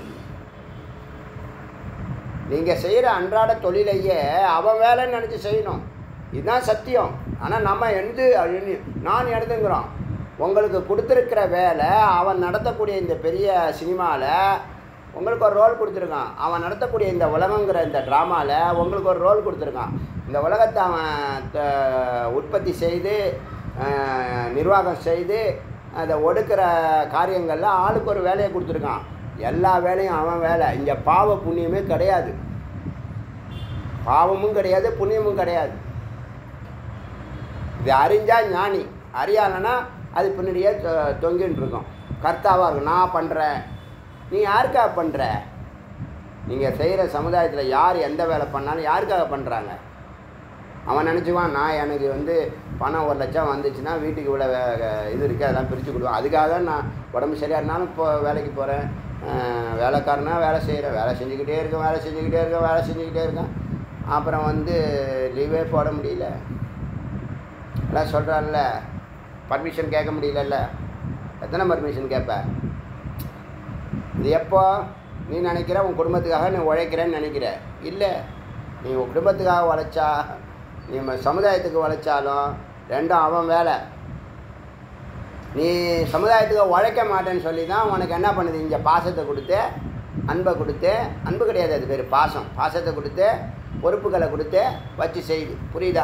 நீங்கள் செய்கிற அன்றாட தொழிலையே அவன் வேலைன்னு நினச்சி செய்யணும், இதுதான் சத்தியம். ஆனால் நம்ம எழுந்து நான் எழுதுங்கிறோம். உங்களுக்கு கொடுத்துருக்கிற வேலை, அவன் நடத்தக்கூடிய இந்த பெரிய சினிமாவில் உங்களுக்கு ஒரு ரோல் கொடுத்துருக்கான், அவன் நடத்தக்கூடிய இந்த உலகங்கிற இந்த ட்ராமாவில் உங்களுக்கு ஒரு ரோல் கொடுத்துருக்கான். இந்த உலகத்தை அவன் த- உற்பத்தி செய்து நிர்வாகம் செய்து அதை ஒடுக்கிற காரியங்களில் ஆளுக்கு ஒரு வேலையை கொடுத்துருக்கான். எல்லா வேலையும் அவன் வேலை. இங்கே பாவ புண்ணியமே கிடையாது, பாவமும் கிடையாது, புண்ணியமும் கிடையாது. இது அறிஞ்சால் ஞானி, அறியாலன்னா அது பின்னாடியே தொ- தொங்கின்னு இருக்கும். கர்த்தாவாக இருக்கும். நான் பண்ணுறேன், நீ யாருக்காக பண்ணுற? நீங்கள் செய்கிற சமுதாயத்தில் யார் எந்த வேலை பண்ணாலும் யாருக்காக பண்ணுறாங்க? அவன் நினச்சிவான், நான் எனக்கு வந்து பணம் ஒரு லட்சம் வந்துச்சுன்னா வீட்டுக்கு இவ்வளோ வே- இது இருக்குது, அதெல்லாம் பிரித்து கொடுவேன், அதுக்காக தான் நான் உடம்பு சரியாக இருந்தாலும் இப்போ வேலைக்கு போகிறேன், வேலைக்காரனா வேலை செய்கிறேன், வேலை செஞ்சுக்கிட்டே இருக்கேன், வேலை செஞ்சுக்கிட்டே இருக்கேன், வேலை செஞ்சுக்கிட்டே இருக்கேன், அப்புறம் வந்து லீவே போட முடியல, எல்லாம் சொல்கிறான்ல, பர்மிஷன் கேட்க முடியலல்ல, எத்தனை பர்மிஷன் கேட்ப? இது எப்போ நீ நினைக்கிற உன் குடும்பத்துக்காக நீ உழைக்கிறேன்னு நினைக்கிற? இல்லை, நீ உன் குடும்பத்துக்காக உழைச்சா, நீ ம- சமுதாயத்துக்கு உழைச்சாலும் ரெண்டும் அவன் வேலை. நீ சமுதாயத்துக்கு உழைக்க மாட்டேன்னு சொல்லி தான் உனக்கு என்ன பண்ணுது, இங்கே பாசத்தை கொடுத்து, அன்பை கொடுத்து, அன்பு கிடையாது அது பேர் பாசம், பாசத்தை கொடுத்து, பொறுப்புகளை கொடுத்து வச்சு செய்யுது. புரியுதா?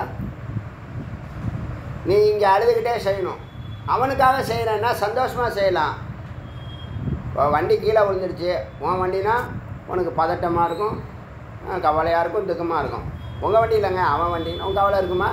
நீ இங்கே அழுதுகிட்டே செய்யணும். அவனுக்காக செய்கிறேன்னா சந்தோஷமாக செய்யலாம். இப்போ வண்டி கீழே விழுந்துருச்சு, உன் வண்டினா உனக்கு பதட்டமாக இருக்கும், அஹ் கவலையாக இருக்கும், துக்கமாக இருக்கும். உங்கள் வண்டி இல்லைங்க, அவன் வண்டின்னு உன் கவலை இருக்குமா?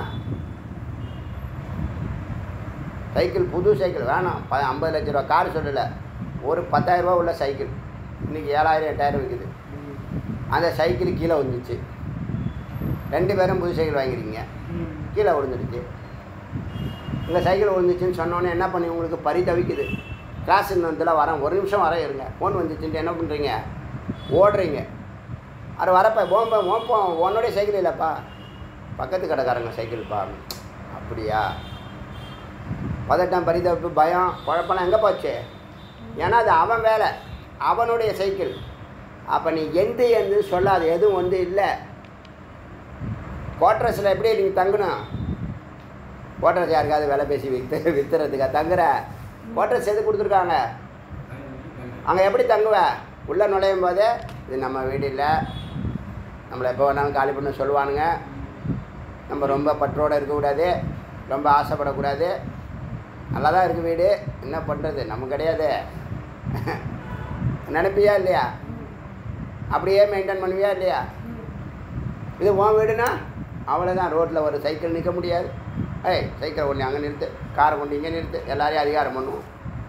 சைக்கிள், புது சைக்கிள் வேணாம், ப ஐம்பது லட்ச ரூபா கார் சொல்லலை, ஒரு பத்தாயிரரூபா உள்ள சைக்கிள் இன்றைக்கி ஏழாயிரம் எட்டாயிரம் விற்குது. அந்த சைக்கிள் கீழே விழுந்துச்சு, ரெண்டு பேரும் புது சைக்கிள் வாங்கிருக்கீங்க, கீழே விழுந்துடுச்சு. இந்த சைக்கிள் விழுந்துச்சுன்னு சொன்னோன்னே என்ன பண்ணி உங்களுக்கு பரிதவிக்குது. கிளாஸ் இன்னொன்றில் வரேன், ஒரு நிமிஷம் வர இருங்க, ஃபோன் வந்துச்சுன்ட்டு என்ன பண்ணுறீங்க, ஓடுறீங்க. அது வரப்போ ஓம்ப ஓப்போ உன்னோடைய சைக்கிள் இல்லைப்பா, பக்கத்து கடைக்காரங்க சைக்கிள்ப்பா. அப்படியா? பதட்டம், பரிதவிப்பு, பயம், குழப்பம்லாம் எங்கே போச்சு? ஏன்னா அது அவன் வேலை, அவனுடைய சைக்கிள். அப்போ நீ எந்த எந்த சொல்லாது, எதுவும் வந்து இல்லை. குவார்டர்ஸில் எப்படி நீங்கள் தங்கணும்? குவார்டர்ஸ் யாருக்காவது வேலை பேசி விற்று விற்றுறதுக்கா தங்குற? குவார்டர்ஸ் எது கொடுத்துருக்காங்க? அங்கே எப்படி தங்குவ? உள்ளே நுழையும் போதே இது நம்ம வீடு இல்லை, நம்மளை எப்போ வேணாலும் காலி பண்ண சொல்லுவானுங்க, நம்ம ரொம்ப பற்றோடு இருக்கக்கூடாது, ரொம்ப ஆசைப்படக்கூடாது, நல்லா தான் இருக்குது வீடு, என்ன பண்ணுறது, நம்ம கிடையாது. நினைப்பியா இல்லையா? அப்படியே மெயின்டைன் பண்ணுவியா இல்லையா? இது உன் வீடுனா அவ்வளோதான், ரோட்டில் ஒரு சைக்கிள் நிற்க முடியாது. ஏய், சைக்கிளை கொண்டு அங்கே நிறுத்து, காரை கொண்டு இங்கே நிறுத்து, எல்லாரையும் அதிகாரம் பண்ணுவோம்.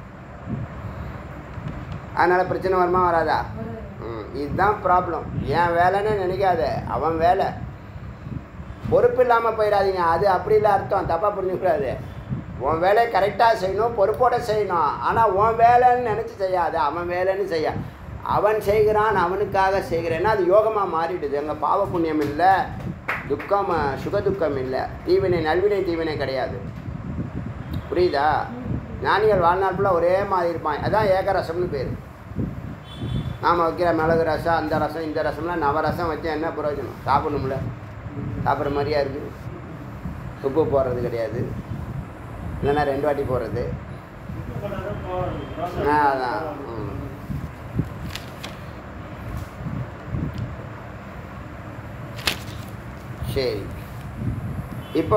அதனால் பிரச்சனை வருமா வராதா? ம், இதுதான் ப்ராப்ளம். என் வேலைன்னு நினைக்காத, அவன் வேலை. பொறுப்பு இல்லாமல் போயிடாதீங்க, அது அப்படி இல்லை அர்த்தம், தப்பாக புரிஞ்சுக்கூடாது. உன் வேலையை கரெக்டாக செய்யணும், பொறுப்போடு செய்யணும். ஆனால் உன் வேலைன்னு நினச்சி செய்யாது, அவன் வேலைன்னு செய்ய. அவன் செய்கிறான், அவனுக்காக செய்கிறேன்னா அது யோகமாக மாறிடுது. எங்கள் பாவ புண்ணியம் இல்லை, துக்கம் சுகதுக்கம் இல்லை, தீவினை நல்வினை தீவினை கிடையாது. புரியுதா? ஞானிகள் வாழ்நாள் ஃபுல்லாக ஒரே மாதிரி இருப்பான், அதான் ஏகரசம்னு பேர். நாம் வைக்கிற மிளகு ரசம் அந்த ரசம் இந்த ரசம்லாம் நவரசம் வச்சா என்ன பிரயோஜனம்? சாப்பிடணும்ல, சாப்பிட்ற மாதிரியா இருக்குது. உப்பு போடுறது கிடையாது, இல்லைன்னா ரெண்டு வாட்டி போடுறது. ஆ அதான். ம் சரி. இப்போ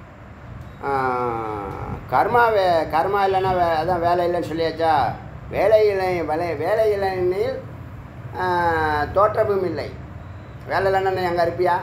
கர்மா வே கர்மா இல்லைன்னா வே அதான் வேலை இல்லைன்னு சொல்லியாச்சா. வேலை இல்லை வேலை வேலை இல்லைன்னில் தோற்றமும் இல்லை. வேலை இல்லைன்னா அங்கே இருப்பியா?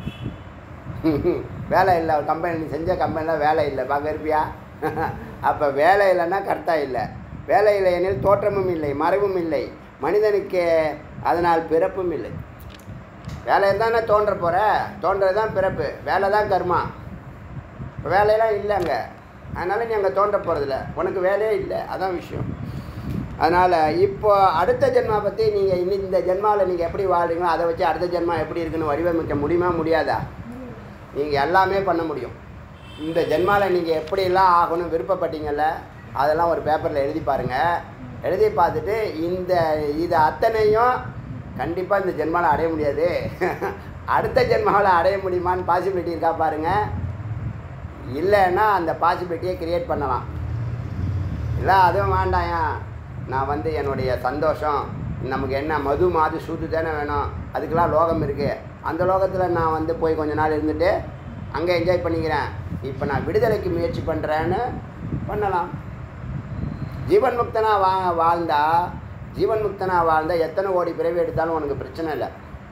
வேலை இல்லை, கம்பெனி செஞ்ச கம்பெனியில் வேலை இல்லை, அங்கே இருப்பியா? அப்போ வேலை இல்லைன்னா கர்த்தா இல்லை. வேலை இல்லை எனில் தோற்றமும் இல்லை, மறைவும் இல்லை, மனிதனுக்கு அதனால் பிறப்பும் இல்லை. வேலை இருந்தானே தோன்ற போகிற, தோன்றது தான் பிறப்பு, வேலை தான் கர்மா. இப்போ வேலையெல்லாம் இல்லை அங்கே, அதனால் நீ அங்கே தோன்ற போகிறதில்ல, உனக்கு வேலையே இல்லை, அதான் விஷயம். அதனால் இப்போ அடுத்த ஜென்மா பற்றி நீங்கள் இன்னி இந்த ஜென்மாவில் நீங்கள் எப்படி வாழ்றீங்களோ அதை வச்சு அடுத்த ஜென்மா எப்படி இருக்குன்னு வடிவமைக்க முடியுமா முடியாதா? நீங்கள் எல்லாமே பண்ண முடியும். இந்த ஜென்மாவில் நீங்கள் எப்படிலாம் ஆகணும் விருப்பப்பட்டீங்கள்ல, அதெல்லாம் ஒரு பேப்பரில் எழுதி பாருங்கள். எழுதி பார்த்துட்டு இந்த இது அத்தனையும் கண்டிப்பாக இந்த ஜென்மாவில் அடைய முடியாது, அடுத்த ஜென்மாவில் அடைய முடியுமான்னு பாசிபிலிட்டி இருக்கா பாருங்கள். இல்லைன்னா அந்த பாசிபிலிட்டியை க்ரியேட் பண்ணலாம். இல்லை அதுவும் வேண்டாயா, நான் வந்து என்னுடைய சந்தோஷம், நமக்கு என்ன மது மாது சூது தானே வேணும், அதுக்கெலாம் லோகம் இருக்குது, அந்த லோகத்தில் நான் வந்து போய் கொஞ்ச நாள் இருந்துட்டு அங்கே என்ஜாய் பண்ணிக்கிறேன், இப்போ நான் விடுதலைக்கு முயற்சி பண்ணுறேன்னு பண்ணலாம். ஜீவன் முக்தனாக வா வாழ்ந்தா ஜீவன் முக்தனாக வாழ்ந்தால் எத்தனை கோடி பிறவி எடுத்தாலும் உனக்கு பிரச்சனை இல்லை.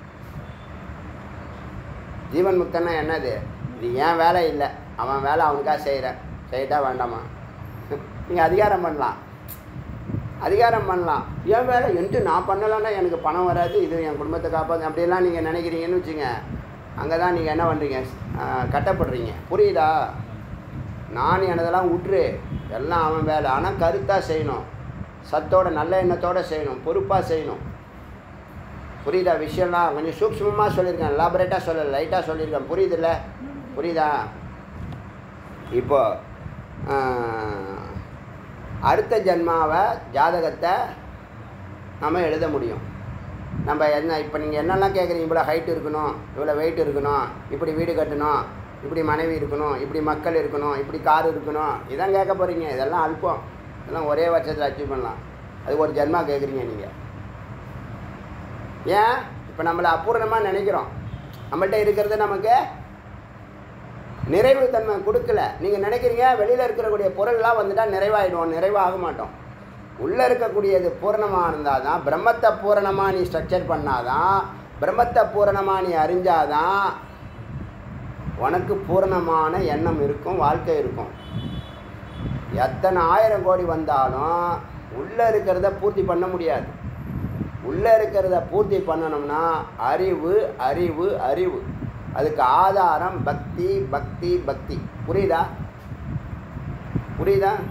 ஜீவன் முக்தனா என்னது? இது ஏன் வேலை இல்லை, அவன் வேலை அவனுக்காக செய்கிறேன், செய்யட்டா வேண்டாமா? நீங்கள் அதிகாரம் பண்ணலாம், அதிகாரம் பண்ணலாம். என் வேலை என்று நான் பண்ணலைன்னா எனக்கு பணம் வராது, இது என் குடும்பத்தை காப்பாற்று அப்படிலாம் நீங்கள் நினைக்கிறீங்கன்னு வச்சுங்க, அங்கே தான் நீங்கள் என்ன பண்ணுறீங்க, கட்டப்படுறீங்க. புரியுதா? நான் எனதெல்லாம் விட்டுரு, எல்லாம் அவன் வேலை. ஆனால் கருத்தாக செய்யணும், சத்தோட நல்ல எண்ணத்தோடு செய்யணும், பொறுப்பாக செய்யணும். புரியுதா? விஷயம்லாம் கொஞ்சம் சூக்ஷ்மமாக சொல்லியிருக்கேன், எலாபரேட்டாக சொல்லலை, லைட்டாக சொல்லியிருக்கேன். புரியுதில்ல? புரியுதா? இப்போ அடுத்த ஜென்மாவை ஜாதகத்தை நம்ம எழுத முடியும். நம்ம என்ன இப்போ நீங்கள் என்னெல்லாம் கேட்குறீங்க, இவ்வளோ ஹைட் இருக்கணும், இவ்வளோ வெயிட் இருக்கணும், இப்படி வீடு கட்டணும், இப்படி மனைவி இருக்கணும், இப்படி மக்கள் இருக்கணும், இப்படி கார் இருக்கணும், இதான் கேட்க போகிறீங்க. இதெல்லாம் அல்பம், இதெல்லாம் ஒரே வருஷத்தில் அச்சீவ் பண்ணலாம். அது ஒரு ஜென்மா கேட்குறீங்க நீங்கள். ஏன்? இப்போ நம்மளை அபூர்ணமாக நினைக்கிறோம், நம்மள்கிட்ட இருக்கிறது நமக்கு நிறைவு தன்மை கொடுக்கல. நீங்கள் நினைக்கிறீங்க வெளியில் இருக்கக்கூடிய பொருள்லாம் வந்துட்டால் நிறைவாயிடுவோம், நிறைவாக மாட்டோம். உள்ளே இருக்கக்கூடியது பூரணமாக இருந்தால் தான், பிரம்மத்தை பூரணமாக நீ ஸ்ட்ரக்சர் பண்ணாதான், பிரம்மத்தை பூரணமாக நீ அறிஞ்சாதான் உனக்கு பூரணமான எண்ணம் இருக்கும், வாழ்க்கை இருக்கும். எத்தனை ஆயிரம் கோடி வந்தாலும் உள்ளே இருக்கிறத பூர்த்தி பண்ண முடியாது. உள்ளே இருக்கிறத பூர்த்தி பண்ணணும்னா அறிவு அறிவு அறிவு, அதுக்கு ஆதாரம் பக்தி பக்தி பக்தி. புரியுதா? புரியுதா?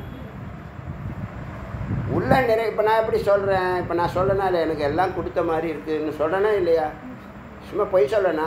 உள்ள நிறை இப்போ நான் எப்படி சொல்கிறேன், இப்போ நான் சொல்கிறேன்னா இல்லை எனக்கு எல்லாம் கொடுத்த மாதிரி இருக்குதுன்னு சொல்கிறேன்னா இல்லையா? சும்மா பொய் சொல்கிறேன்னா?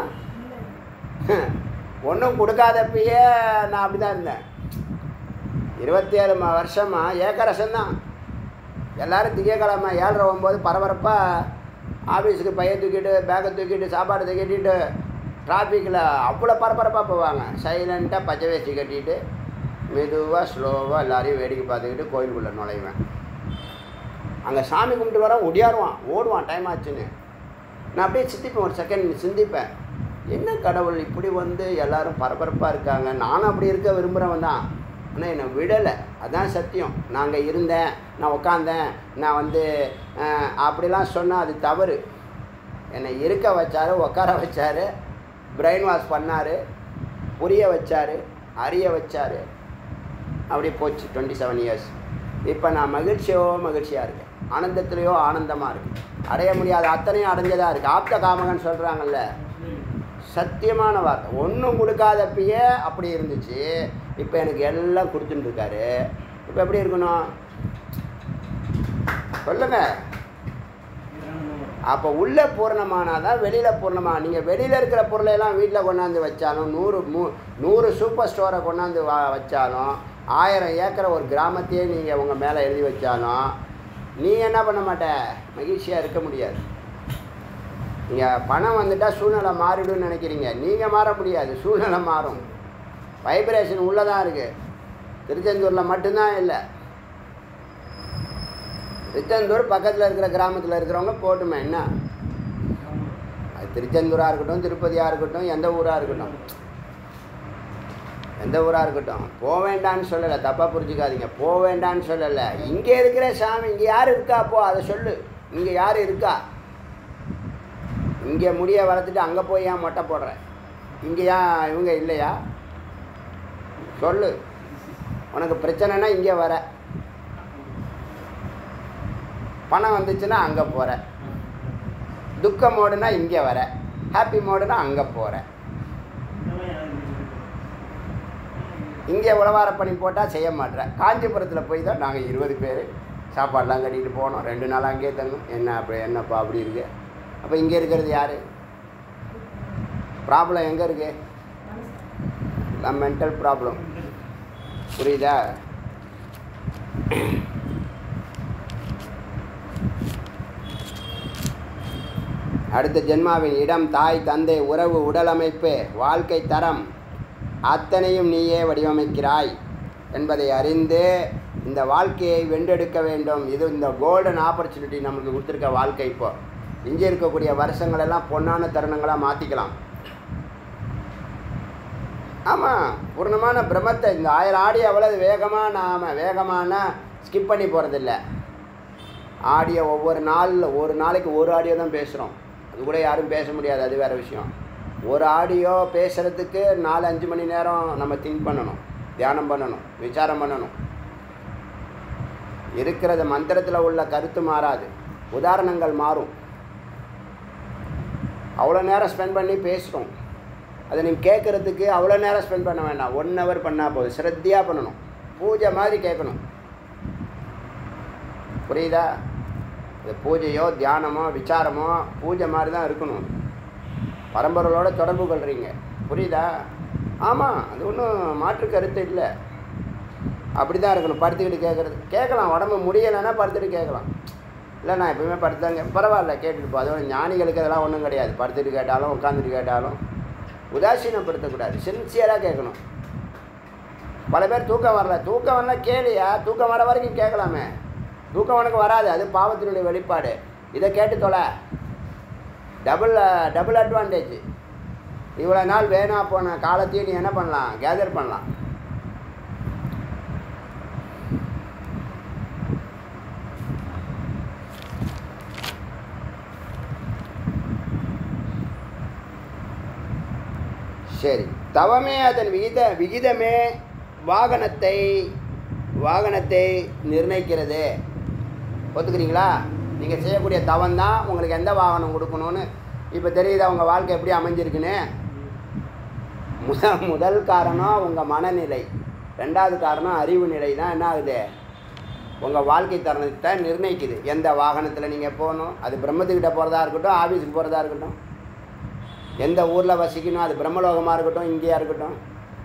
ஒன்றும் கொடுக்காதப்பயே நான் அப்படி தான் இருந்தேன். இருபத்தி ஏழு வருஷமாக ஏக்கரசந்தான். எல்லோரும் திங்கக்கிழமை ஏழரை ஒம்பது பரபரப்பாக ஆஃபீஸுக்கு பையன் தூக்கிட்டு பேக்கை தூக்கிட்டு சாப்பாடு தூக்கிட்டு டிராஃபிக்கில் அவ்வளோ பரபரப்பாக போவாங்க. சைலண்ட்டாக பச்சை வேஷ்டி கட்டிட்டு மெதுவாக ஸ்லோவாக எல்லோரையும் வேடிக்கை பார்த்துக்கிட்டு கோயிலுக்குள்ளே நுழைவேன். அங்கே சாமி கும்பிட்டு வர ஒடியாருவான், ஓடுவான் டைம் ஆச்சுன்னு. நான் அப்படியே சிந்திப்பேன், ஒரு செகண்ட் சிந்திப்பேன், என்ன கடவுள் இப்படி வந்து எல்லோரும் பரபரப்பாக இருக்காங்க, நானும் அப்படி இருக்க விரும்புகிறவன் தான், ஆனால் என்னை விடலை. அதான் சத்தியம். நான் அங்கே இருந்தேன், நான் உட்காந்தேன், நான் வந்து அப்படிலாம் சொன்னால் அது தவறு. என்னை இருக்க வச்சார், உட்கார வச்சார், பிரெயின் வாஷ் பண்ணார், புரிய வச்சார், அறிய வச்சார். அப்படியே போச்சு டுவெண்ட்டி செவன் இயர்ஸ். இப்போ நான் மகிழ்ச்சியோ மகிழ்ச்சியாக இருக்கேன், ஆனந்தத்துலேயோ ஆனந்தமாக இருக்குது. அடைய முடியாத அத்தனையும் அடைஞ்சதாக இருக்குது. ஆப்த காமகன் சொல்கிறாங்கல்ல, சத்தியமான வார்த்தை. ஒன்றும் கொடுக்காதப்பயே அப்படி இருந்துச்சு, இப்போ எனக்கு எல்லாம் கொடுத்துட்டு இருக்காரு. இப்போ எப்படி இருக்கணும் சொல்லுங்க? அப்போ உள்ளே பூர்ணமானால் தான் வெளியில் பூர்ணமாக. நீங்கள் வெளியில் இருக்கிற பொருளையெல்லாம் வீட்டில் கொண்டாந்து வச்சாலும், நூறு மூ நூறு சூப்பர் ஸ்டோரை கொண்டாந்து வா வச்சாலும், ஆயிரம் ஏக்கரை ஒரு கிராமத்தையே நீங்கள் உங்கள் மேலே எழுதி வச்சாலும், நீ என்ன பண்ண மாட்ட, மகிழ்ச்சியாக இருக்க முடியாது. நீங்கள் பணம் வந்துட்டால் சூழ்நிலை மாறிடும்னு நினைக்கிறீங்க. நீங்கள் மாற முடியாது, சூழ்நிலை மாறும். வைப்ரேஷன் உள்ளே தான் இருக்குது. திருச்செந்தூரில் மட்டும்தான் இல்லை. திருச்செந்தூர் பக்கத்தில் இருக்கிற கிராமத்தில் இருக்கிறவங்க போட்டுமே என்ன, அது திருச்செந்தூராக இருக்கட்டும், திருப்பதியாக இருக்கட்டும், எந்த ஊராக இருக்கட்டும், எந்த ஊராக இருக்கட்டும், போக வேண்டான்னு சொல்லலை, தப்பாக புரிஞ்சுக்காதீங்க. போக வேண்டான்னு சொல்லலை. இங்கே இருக்கிற சாமி, இங்கே யார் இருக்கா போ, அதை சொல்லு. இங்கே யார் இருக்கா? இங்கே முடிய வளர்த்துட்டு அங்கே போய் ஏன் மொட்டை போடுறேன்? இங்கே ஏன் இவங்க இல்லையா? சொல்லு. உனக்கு பிரச்சனைனா இங்கே வர, பணம் வந்துச்சுன்னா அங்கே போகிற, துக்க மோடுனா இங்கே வர, ஹாப்பி மோடுனா அங்கே போகிற. இங்கே உழவார பணி போட்டால் செய்ய மாட்டேறேன். காஞ்சிபுரத்தில் போய் தான் நாங்கள் இருபது பேர் சாப்பாடெலாம் கட்டிட்டு போனோம். ரெண்டு நாள் அங்கேயே தங்கும். என்ன அப்படி என்னப்பா அப்படி இருக்கு? அப்போ இங்கே இருக்கிறது யார்? ப்ராப்ளம் எங்கே இருக்கு? எல்லாம் மென்டல் ப்ராப்ளம். புரியுதா? அடுத்த ஜென்மாவின் இடம், தாய், தந்தை, உறவு, உடல் அமைப்பு, வாழ்க்கை தரம் அத்தனையும் நீயே வடிவமைக்கிறாய் என்பதை அறிந்து இந்த வாழ்க்கையை வென்றெடுக்க வேண்டும். இது இந்த கோல்டன் ஆப்பர்ச்சுனிட்டி நமக்கு கொடுத்துருக்க வாழ்க்கை. இப்போ இங்கே இருக்கக்கூடிய வருஷங்களெல்லாம் பொன்னான தருணங்களாக மாற்றிக்கலாம். ஆமாம், பூர்ணமான பிரம்மத்தை இந்த ஆயிரம் ஆடி அவ்வளவு வேகமாக நாம் வேகமான ஸ்கிப் பண்ணி போகிறதில்ல. ஆடியோ ஒவ்வொரு நாளில் ஒரு நாளைக்கு ஒரு ஆடியோ தான் பேசுகிறோம். அது கூட யாரும் பேச முடியாது, அது வேறு விஷயம். ஒரு ஆடியோ பேசுகிறதுக்கு நாலு அஞ்சு மணி நேரம் நம்ம திங்க் பண்ணணும், தியானம் பண்ணணும், விசாரம் பண்ணணும். இருக்கிறது மந்திரத்தில் உள்ள கருத்து மாறாது, உதாரணங்கள் மாறும். அவ்வளோ நேரம் ஸ்பெண்ட் பண்ணி பேசுகிறோம். அதை நீங்கள் கேட்குறதுக்கு அவ்வளோ நேரம் ஸ்பெண்ட் பண்ண வேண்டாம், ஒன் ஹவர் பண்ணால் போதும். ஸ்ரத்தையாக பண்ணணும், பூஜை மாதிரி கேட்கணும். புரியுதா? இது பூஜையோ தியானமோ விசாரமோ பூஜை மாதிரி தான் இருக்கணும். பரம்பரையோட தொடர்பு கொள்கிறீங்க. புரியுதா? ஆமாம், அது ஒன்றும் மாற்று கருத்து இல்லை. அப்படி தான் இருக்கணும். படுத்துக்கிட்டு கேட்குறது கேட்கலாம், உடம்பு முடியலைன்னா படுத்துட்டு கேட்கலாம். இல்லை நான் எப்பவுமே படுத்தாங்க பரவாயில்ல கேட்டுட்டு போ. அதோட ஞானிகளுக்கு அதெல்லாம் ஒன்றும் கிடையாது. படுத்துட்டு கேட்டாலும் உட்காந்துட்டு கேட்டாலும் உதாசீனப்படுத்தக்கூடாது, சின்சியராக கேட்கணும். பல பேர் தூக்கம் வரல, தூக்கம் வரல கேளியா, தூக்கம் வர வரைக்கும் கேட்கலாமே. தூக்கம் உனக்கு வராது, அது பாவத்தினுடைய வெளிப்பாடு. இதை கேட்டு தொலை. Double double advantage. இவ்வளோ நாள் வேணா போன காலத்தையும் நீ என்ன பண்ணலாம், கேதர் பண்ணலாம். சரி, தவமே அதன் விகித விகிதமே வாகனத்தை வாகனத்தை நிர்ணயிக்கிறது. ஒத்துக்கிறீங்களா? நீங்கள் செய்யக்கூடிய தவம் தான் உங்களுக்கு எந்த வாகனம் கொடுக்கணும்னு இப்போ தெரியுதா? உங்கள் வாழ்க்கை எப்படி அமைஞ்சிருக்குன்னு. முதல் முதல் காரணம் உங்கள் மனநிலை, ரெண்டாவது காரணம் அறிவு நிலை தான் என்ன ஆகுது, உங்கள் வாழ்க்கை தருணத்தை நிர்ணயிக்குது. எந்த வாகனத்தில் நீங்கள் போகணும், அது பிரம்மத்துக்கிட்ட போகிறதா இருக்கட்டும், ஆஃபீஸுக்கு போகிறதா இருக்கட்டும், எந்த ஊரில் வசிக்கணும், அது பிரம்மலோகமாக இருக்கட்டும், இங்கேயா இருக்கட்டும்.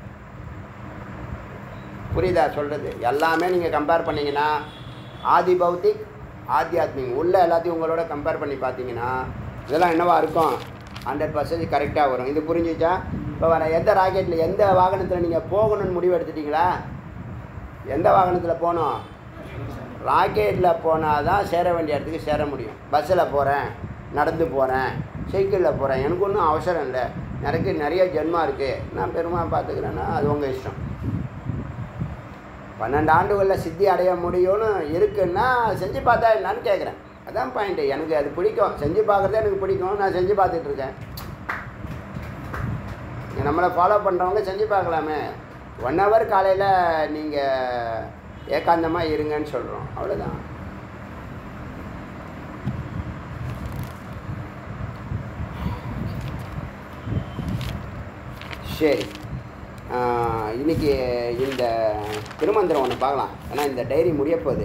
புரியுதா சொல்கிறது? எல்லாமே நீங்கள் கம்பேர் பண்ணிங்கன்னா ஆதி பௌத்திக் ஆத்தியாத்மிக் உள்ள எல்லாத்தையும் உங்களோட கம்பேர் பண்ணி பார்த்தீங்கன்னா இதெல்லாம் என்னவா இருக்கும், ஹண்ட்ரட் பர்சன்டேஜ் கரெக்டாக வரும். இது புரிஞ்சிச்சா? இப்போ வர எந்த ராக்கெட்டில் எந்த வாகனத்தில் நீங்கள் போகணும்னு முடிவு எடுத்துட்டிங்களா? எந்த வாகனத்தில் போகணும்? ராக்கெட்டில் போனால் தான் சேர வேண்டிய இடத்துக்கு சேர முடியும். பஸ்ஸில் போகிறேன், நடந்து போகிறேன், சைக்கிளில் போகிறேன், எனக்கு ஒன்றும் அவசரம் இல்லை, எனக்கு நிறைய ஜென்மா இருக்குது, நான் பெருமை பார்த்துக்கிறேன்னா அது உங்கள் இஷ்டம். பன்னெண்டு ஆண்டுகளில் சித்தி அடைய முடியும்னு இருக்குன்னா செஞ்சு பார்த்தா என்னான்னு கேட்குறேன். அதான் பாயிண்ட்டு. எனக்கு அது பிடிக்கும், செஞ்சு பார்க்குறதே எனக்கு பிடிக்கும், நான் செஞ்சு பார்த்துட்ருக்கேன். நம்மளை ஃபாலோ பண்ணுறவங்க செஞ்சு பார்க்கலாமே. ஒன் ஹவர் காலையில் நீங்கள் ஏகாந்தமாக இருங்கன்னு சொல்கிறோம், அவ்வளோதான். சரி, இன்றைக்கி இந்த திருமந்திரம் ஒன்று பார்க்கலாம். ஏன்னா இந்த டைரி முடியப்போகுது.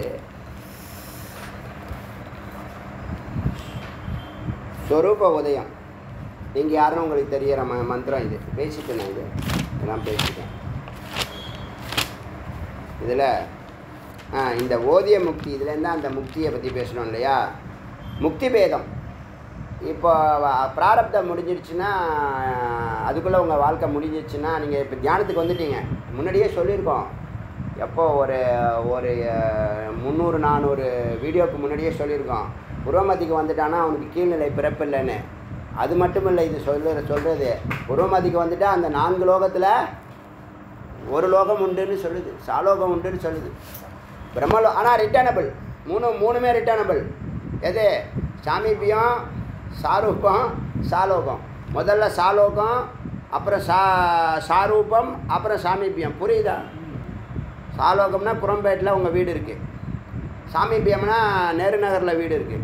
ஸ்வரூப உதயம். நீங்கள் யாருன்னு உங்களுக்கு தெரிகிற ம மந்திரம் இது. பேசிட்டேன் நான், இது இதெல்லாம் பேசிட்டேன். இதில் இந்த ஓதிய முக்தி இதுலேருந்து அந்த முக்தியை பற்றி பேசணும் இல்லையா. முக்தி பேதம். இப்போ பிராரப்தம் முடிஞ்சிடுச்சுன்னா அதுக்குள்ளே உங்கள் வாழ்க்கை முடிஞ்சிடுச்சுன்னா நீங்கள் இப்போ தியானத்துக்கு வந்துட்டீங்க. முன்னாடியே சொல்லியிருக்கோம், எப்போ ஒரு ஒரு முந்நூறு நானூறு வீடியோவுக்கு முன்னாடியே சொல்லியிருக்கோம், புரோமதிக்கு வந்துட்டான்னா அவனுக்கு கீழ்நிலை பிறப்பு இல்லைன்னு. அது மட்டும் இல்லை, இது சொல்ல சொல்கிறது புரோமதிக்கு வந்துட்டா அந்த நான்கு லோகத்தில் ஒரு லோகம் உண்டுன்னு சொல்லுது, சாலோகம் உண்டுன்னு சொல்லுது. பிரம்மலோ ஆனால் ரிட்டர்னபிள், மூணு மூணுமே ரிட்டர்னபிள். எது? சாமீபியம், சாரூபம், சாலோகம். முதல்ல சாலோகம், அப்புறம் சா சாரூபம், அப்புறம் சாமீபியம். புரியுதா? சாலோகம்னா புறம்பேட்டில் உங்கள் வீடு இருக்குது, சாமீபியம்னா நேரு நகரில் வீடு இருக்குது,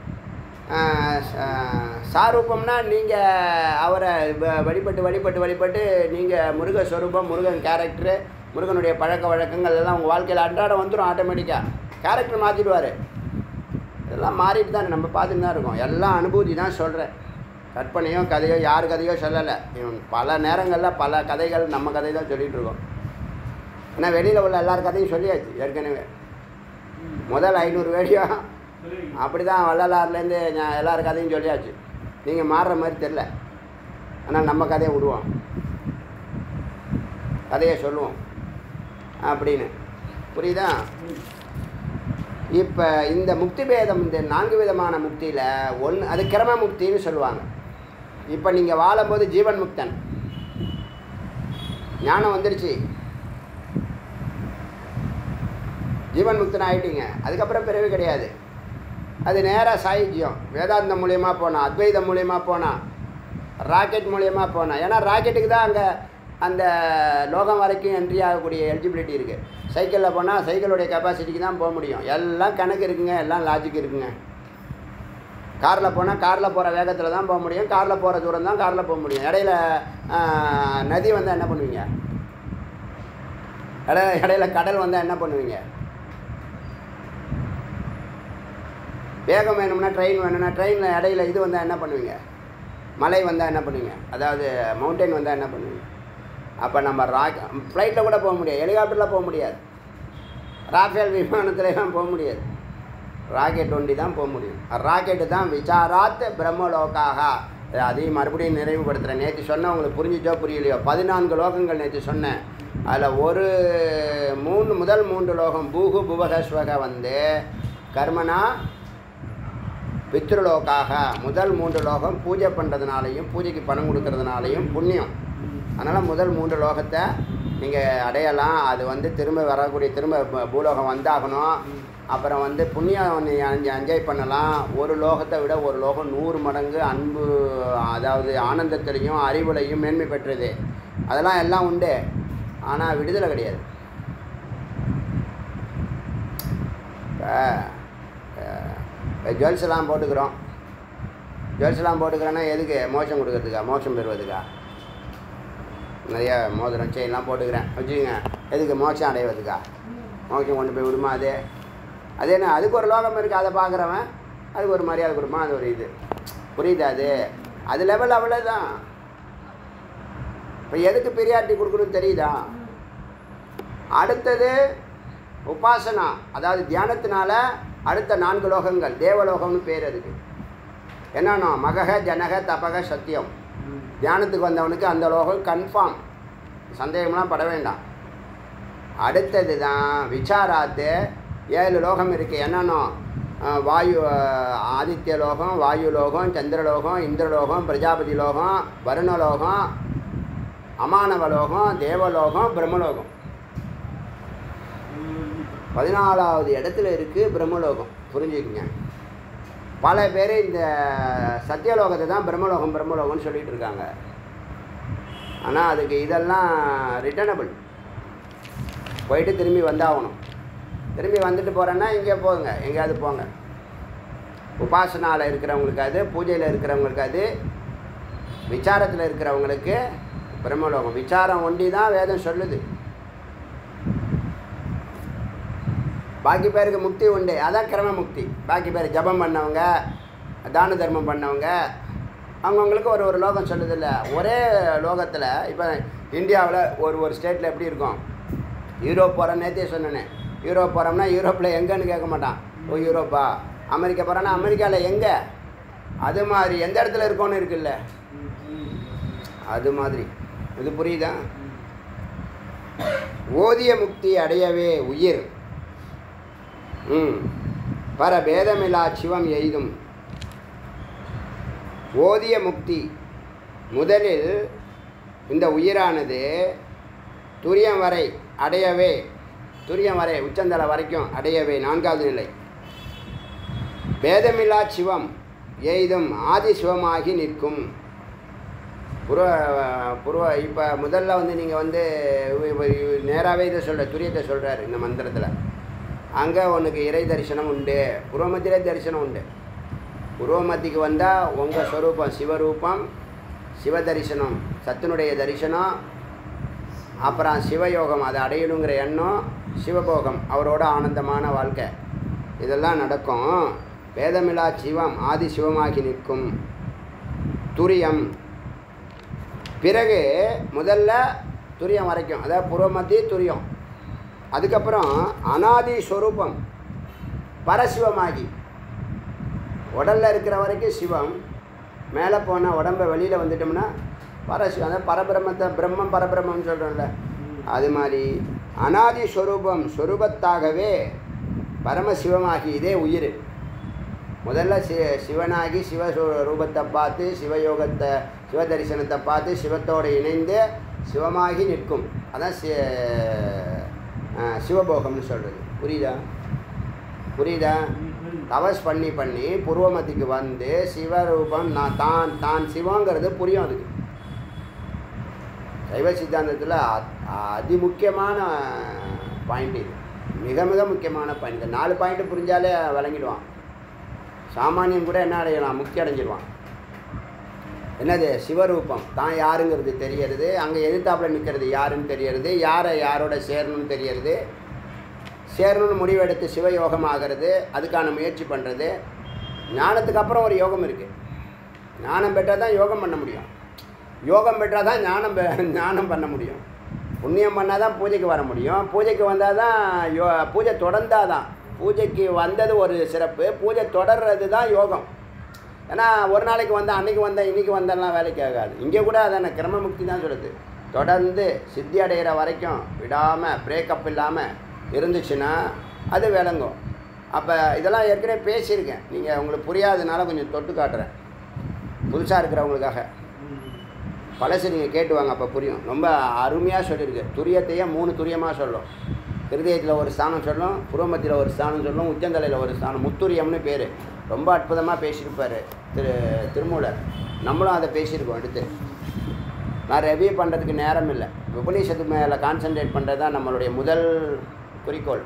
சாரூபம்னா நீங்கள் அவரை வழிபட்டு வழிபட்டு வழிபட்டு நீங்கள் முருக ஸ்வரூபம், முருகன் கேரக்டரு, முருகனுடைய பழக்க வழக்கங்கள் எல்லாம் உங்கள் வாழ்க்கையில் அன்றாடம் வந்துடும். ஆட்டோமேட்டிக்காக கேரக்டர் மாற்றிடுவார். இதெல்லாம் மாறிட்டு தான் நம்ம பார்த்துட்டு தான் இருக்கோம். எல்லாம் அனுபூதி தான் சொல்கிறேன். கற்பனையோ கதையோ யார் கதையோ சொல்லலை. பல நேரங்களில் பல கதைகள் நம்ம கதை தான் சொல்லிகிட்டு இருக்கோம். ஆனால் வெளியில் உள்ள எல்லார் கதையும் சொல்லியாச்சு ஏற்கனவே. முதல் ஐநூறு வீடியோ அப்படி தான் வள்ளலார்லேருந்து எல்லார் கதையும் சொல்லியாச்சு. நீங்கள் மாறுற மாதிரி தெரில, ஆனால் நம்ம கதையை விடுவோம், கதையை சொல்லுவோம் அப்படின்னு. புரியுதா? இப்போ இந்த முக்தி பேதம், இந்த நான்கு விதமான முக்தியில் ஒன்று அது கிரம முக்தின்னு சொல்லுவாங்க. இப்போ நீங்கள் வாழும்போது ஜீவன் முக்தன், ஞானம் வந்துடுச்சு, ஜீவன் முக்தன் ஆகிட்டீங்க. அதுக்கப்புறம் பிறவி கிடையாது. அது நேராக சாயுஜ்யம், வேதாந்தம் மூலியமாக போனால், அத்வைதம் மூலியமாக போனால், ராக்கெட் மூலியமாக போனால். ஏன்னா ராக்கெட்டுக்கு தான் அங்கே அந்த லோகம் வரைக்கும் என்ட்ரி ஆகக்கூடிய எலிஜிபிலிட்டி இருக்குது. சைக்கிளில் போனால் சைக்கிளுடைய கெப்பாசிட்டிக்கு தான் போக முடியும். எல்லாம் கணக்கு இருக்குங்க, எல்லாம் லாஜிக் இருக்குங்க. காரில் போனால் காரில் போகிற வேகத்தில் தான் போக முடியும், காரில் போகிற தூரம் தான் காரில் போக முடியும். இடையில நதி வந்தால் என்ன பண்ணுவீங்க? இட இடையில கடல் வந்தால் என்ன பண்ணுவீங்க? வேகம் வேணும்னா ட்ரெயின் வேணும்னா ட்ரெயினில் இடையில இது வந்தால் என்ன பண்ணுவீங்க? மலை வந்தால் என்ன பண்ணுவீங்க? அதாவது மவுண்டைன் வந்தால் என்ன பண்ணுவீங்க? அப்போ நம்ம ராக் ஃப்ளைட்டில் கூட போக முடியாது, ஹெலிகாப்டரில் போக முடியாது, ராஃபேல் விமானத்துலாம் போக முடியாது, ராக்கெட் ஒண்டி தான் போக முடியும். ராக்கெட்டு தான் விசாராத் பிரம்மலோக்காக. அதையும் மறுபடியும் நிறைவுபடுத்துகிறேன். நேற்று சொன்னேன், உங்களுக்கு புரிஞ்சிச்சோ புரியலையோ, பதினான்கு லோகங்கள் நேற்று சொன்னேன். அதில் ஒரு மூணு முதல் மூன்று லோகம் பூகு புவகஸ்வக வந்து கர்மனா பித்ருலோக்காக. முதல் மூன்று லோகம் பூஜை பண்ணுறதுனாலையும் பூஜைக்கு பணம் கொடுக்கறதுனாலையும் புண்ணியம். அதனால் முதல் மூன்று லோகத்தை நீங்கள் அடையலாம். அது வந்து திரும்ப வரக்கூடிய திரும்ப பூலோகம் வந்தாகணும். அப்புறம் வந்து புண்ணியம் நீங்கள் என்ஜாய் பண்ணலாம். ஒரு லோகத்தை விட ஒரு லோகம் நூறு மடங்கு அன்பு, அதாவது ஆனந்தத்திலையும் அறிவுலையும் மேன்மை பெற்றது. அதெல்லாம் எல்லாம் உண்டு. ஆனால் விடுதலை கிடையாது. இப்போ ஜுவல்ஸ்லாம் போட்டுக்கிறோம். ஜுவல்ஸ்லாம் போட்டுக்கிறோன்னா எதுக்கு? மோட்சம் கொடுக்கறதுக்கா? மோட்சம் பெறுவதுக்கா? நிறைய மோதிரம் செயின்லாம் போட்டுக்கிறேன் வச்சுக்கோங்க. எதுக்கு? மோட்சம் அடைவதுக்கா? மோட்சம் கொண்டு போய் விடுமா? அது அது என்ன? அதுக்கு ஒரு லோகம் இருக்குது, அதை பார்க்குறவன் அதுக்கு ஒரு மரியாதை கொடுமா, அது ஒரு இது. புரியுது? அது அது லெவல் அவ்வளோதான். இப்போ எதுக்கு பெரியாரிட்டி கொடுக்கணும்னு தெரியுதா? அடுத்தது உபாசனா, அதாவது தியானத்தினால அடுத்த நான்கு லோகங்கள், தேவலோகம்னு பேர் அதுக்கு. என்னன்னா மகக ஜனக தபக சத்தியம். தியானத்துக்கு வந்தவனுக்கு அந்த லோகம் கன்ஃபார்ம், சந்தேகம்லாம் பட வேண்டாம். அடுத்தது தான் விசாராத்து. ஏழு லோகம் இருக்குது. என்னன்னா வாயு, ஆதித்ய லோகம், வாயு லோகம், சந்திரலோகம், இந்திரலோகம், பிரஜாபதி லோகம், வருணலோகம், அமானவலோகம், தேவலோகம், பிரம்மலோகம். பதினாலாவது இடத்துல இருக்குது பிரம்மலோகம். புரிஞ்சுக்குங்க. பல பேர் இந்த சத்தியலோகத்தை தான் பிரம்மலோகம் பிரம்மலோகம்னு சொல்லிகிட்டு இருக்காங்க. ஆனால் அதுக்கு இதெல்லாம் ரிட்டர்னபிள். போயிட்டு திரும்பி வந்தாகணும். திரும்பி வந்துட்டு போகிறேன்னா இங்கே போங்க, எங்கேயாவது போங்க. உபாசனாவில் இருக்கிறவங்களுக்கு அது, பூஜையில் இருக்கிறவங்களுக்கு அது, விசாரத்தில் இருக்கிறவங்களுக்கு பிரம்மலோகம். விசாரம் ஒண்டி தான் வேதம் சொல்லுது. பாக்கி பேருக்கு முக்தி உண்டு, அதான் கிரம முக்தி. பாக்கி பேர் ஜபம் பண்ணவங்க, தான தர்மம் பண்ணவங்க, அவங்கவுங்களுக்கு ஒரு ஒரு லோகம் சொல்லுதில்ல. ஒரே லோகத்தில் இப்போ இந்தியாவில் ஒரு ஒரு ஸ்டேட்டில் எப்படி இருக்கும்? யூரோப் போகிற நேற்றே சொன்னேன், யூரோப் போகிறோம்னா யூரோப்பில் எங்கேன்னு கேட்க மாட்டான். ஓ யூரோப்பா. அமெரிக்கா போகிறோன்னா அமெரிக்காவில் எங்கே, அது மாதிரி எந்த இடத்துல இருக்கோன்னு இருக்குல்ல, அது மாதிரி. இது புரியுதா? ஓதிய முக்தி அடையவே உயிர் ம் பர பேதமில்லா சிவம் எய்தும். ஓதிய முக்தி முதலில் இந்த உயிரானது துரியம் வரை அடையவே, துரியம் வரை உச்சந்தலை வரைக்கும் அடையவே நான்காவது நிலை. பேதமில்லா சிவம் எய்தும் ஆதி சிவமாகி நிற்கும். புருவ புருவ இப்போ முதல்ல வந்து நீங்கள் வந்து நேராகவே இதை சொல்கிற துரியத்தை சொல்கிறார் இந்த மந்திரத்தில். அங்கே உனக்கு இறை தரிசனம் உண்டு, புருவமத்திலே தரிசனம் உண்டு. புருவமத்திக்கு வந்தால் உங்கள் ஸ்வரூபம் சிவரூபம், சிவ தரிசனம், சத்தினுடைய தரிசனம், அப்புறம் சிவயோகம் அதை அடையணுங்கிற எண்ணம், சிவபோகம் அவரோட ஆனந்தமான வாழ்க்கை, இதெல்லாம் நடக்கும். பேதமில்லா சிவம் ஆதி சிவமாகி நிற்கும். துரியம் பிறகு முதல்ல துரியம் வரைக்கும், அதாவது புறமத்தி துரியம். அதுக்கப்புறம் அனாதி ஸ்வரூபம் பரசிவமாகி உடலில் இருக்கிற வரைக்கும் சிவம், மேலே போனால் உடம்பை வெளியில் வந்துட்டோம்னா பரசிவம், அதாவது பரபிரம்மத்தை பிரம்மம் பரபிரம்மம்னு சொல்கிறோம்ல, அது மாதிரி அனாதி ஸ்வரூபம் ஸ்வரூபத்தாகவே பரமசிவமாகி இதே உயிர். முதல்ல சி சிவனாகி சிவ ரூபத்தை பார்த்து சிவயோகத்தை சிவ தரிசனத்தை பார்த்து சிவத்தோடு இணைந்து சிவமாகி நிற்கும். அதான் சி சிவபோகம்னு சொல்கிறது. புரியுதா? புரியுதா? தவஸ் பண்ணி பண்ணி புருவமத்திக்கு வந்து சிவரூபம் நான் தான் தான் சிவங்கிறது புரியும். அதுக்கு சைவ சித்தாந்தத்தில் அதிமுக்கியமான பாயிண்ட் இது, மிக மிக முக்கியமான பாயிண்ட். இந்த நாலு பாயிண்ட்டு புரிஞ்சாலே விளங்கிடுவான். சாமானியம் கூட என்ன அடையலாம், முக்தி அடைஞ்சிடுவான். என்னது? சிவரூபம் தான் யாருங்கிறது தெரியறது, அங்கே எதிர்த்தாப்பில் நிற்கிறது யாருன்னு தெரியறது, யாரை யாரோட சேரணும்னு தெரியறது, சேரணும்னு முடிவெடுத்து சிவயோகம் ஆகிறது, அதுக்கான முயற்சி பண்ணுறது. ஞானத்துக்கு அப்புறம் ஒரு யோகம் இருக்குது. ஞானம் பெற்றால் தான் யோகம் பண்ண முடியும், யோகம் பெற்றால் தான் ஞானம் ஞானம் பண்ண முடியும். புண்ணியம் பண்ணால் தான் பூஜைக்கு வர முடியும், பூஜைக்கு வந்தால் தான் யோ பூஜை தொடர்ந்தால் தான். பூஜைக்கு வந்தது ஒரு சிறப்பு, பூஜை தொடர்றது தான் யோகம். ஏன்னா ஒரு நாளைக்கு வந்தால் அன்றைக்கி வந்தால் இன்றைக்கி வந்தாலாம் வேலைக்கு ஆகாது. இங்கே கூட அதான கிரமமுக்தி தான் சொல்லுது. தொடர்ந்து சித்தி அடைகிற வரைக்கும் விடாமல் பிரேக்கப் இல்லாமல் இருந்துச்சுன்னா அது விளங்கும். அப்போ இதெல்லாம் ஏற்கனவே பேசியிருக்கேன், நீங்கள் உங்களுக்கு புரியாததுனால கொஞ்சம் தொட்டு காட்டுறேன் புதுசாக இருக்கிறவங்களுக்காக. பழசு நீங்கள் கேட்டுவாங்க, அப்போ புரியும். ரொம்ப அருமையாக சொல்லியிருக்கு. துரியத்தையே மூணு துரியமாக சொல்லும். ஹிருதயத்தில் ஒரு ஸ்தானம் சொல்லும், புருவமத்தியில் ஒரு ஸ்தானம் சொல்லும், உச்சந்தலையில் ஒரு ஸ்தானம், முத்துரியம்னு பேர். ரொம்ப அற்புதமாக பேசியிருப்பார் திரு திருமூலர். நம்மளும் அதை பேசியிருக்கோம் எடுத்து. நான் ரெவியூ பண்ணுறதுக்கு நேரம் இல்லை, உபநிஷத்து மேலே கான்சன்ட்ரேட் பண்ணுறது தான் நம்மளுடைய முதல் குறிக்கோள்.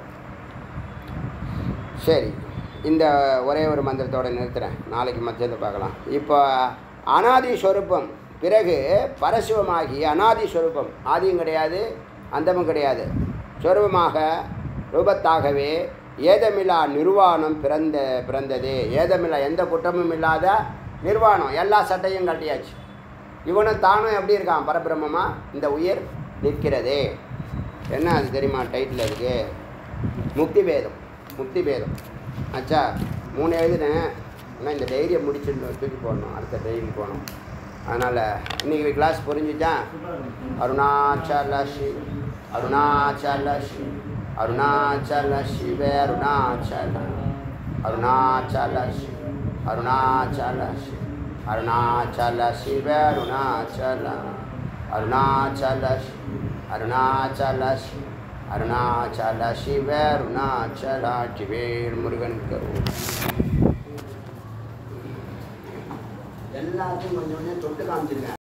சரி, இந்த ஒரே ஒரு மந்திரத்தோடு நிறுத்துகிறேன், நாளைக்கு மத்தியத்தை பார்க்கலாம். இப்போ அனாதி ஸ்வரூபம் பிறகு பரசிவமாகி அனாதி ஸ்வரூபம், ஆதியும் கிடையாது அந்தமும் கிடையாது, ஸ்வரூபமாக ரூபத்தாகவே ஏதமில்லா நிர்வாணம் பிறந்த பிறந்தது. ஏதமில்லா எந்த குற்றமும் இல்லாத நிர்வாணம், எல்லா சட்டையும் கட்டியாச்சு. இவனும் தானும் எப்படி இருக்கான்? பரபிரம்மமா இந்த உயிர் நிற்கிறதே. என்ன அது தெரியுமா? டைட்டில் இருக்கு, முக்தி பேதம். முக்தி பேதம் ஆச்சா? மூணு எழுதுனேன், ஆனால் இந்த டைரியை முடிச்சுட்டு தூக்கி போடணும், அடுத்த டைரி போகணும். அதனால் இன்றைக்கி கிளாஸ் புரிஞ்சுச்சா? அருணாச்சல சிவ அருணாச்சல சிவ அருணாச்சல சிவ அருணாச்சல அருணாச்சல சிவ அருணாச்சல சிவ அருணாச்சல சிவ அருணாச்சல அருணாச்சல சிவ அருணாச்சல சிவ அருணாச்சல சிவ அருணாச்சல ஜிவேல் முருகன் கரு. எல்லாத்தையும் கொஞ்சம் கொஞ்சம் தொட்டு காமிச்சிருக்கேன்.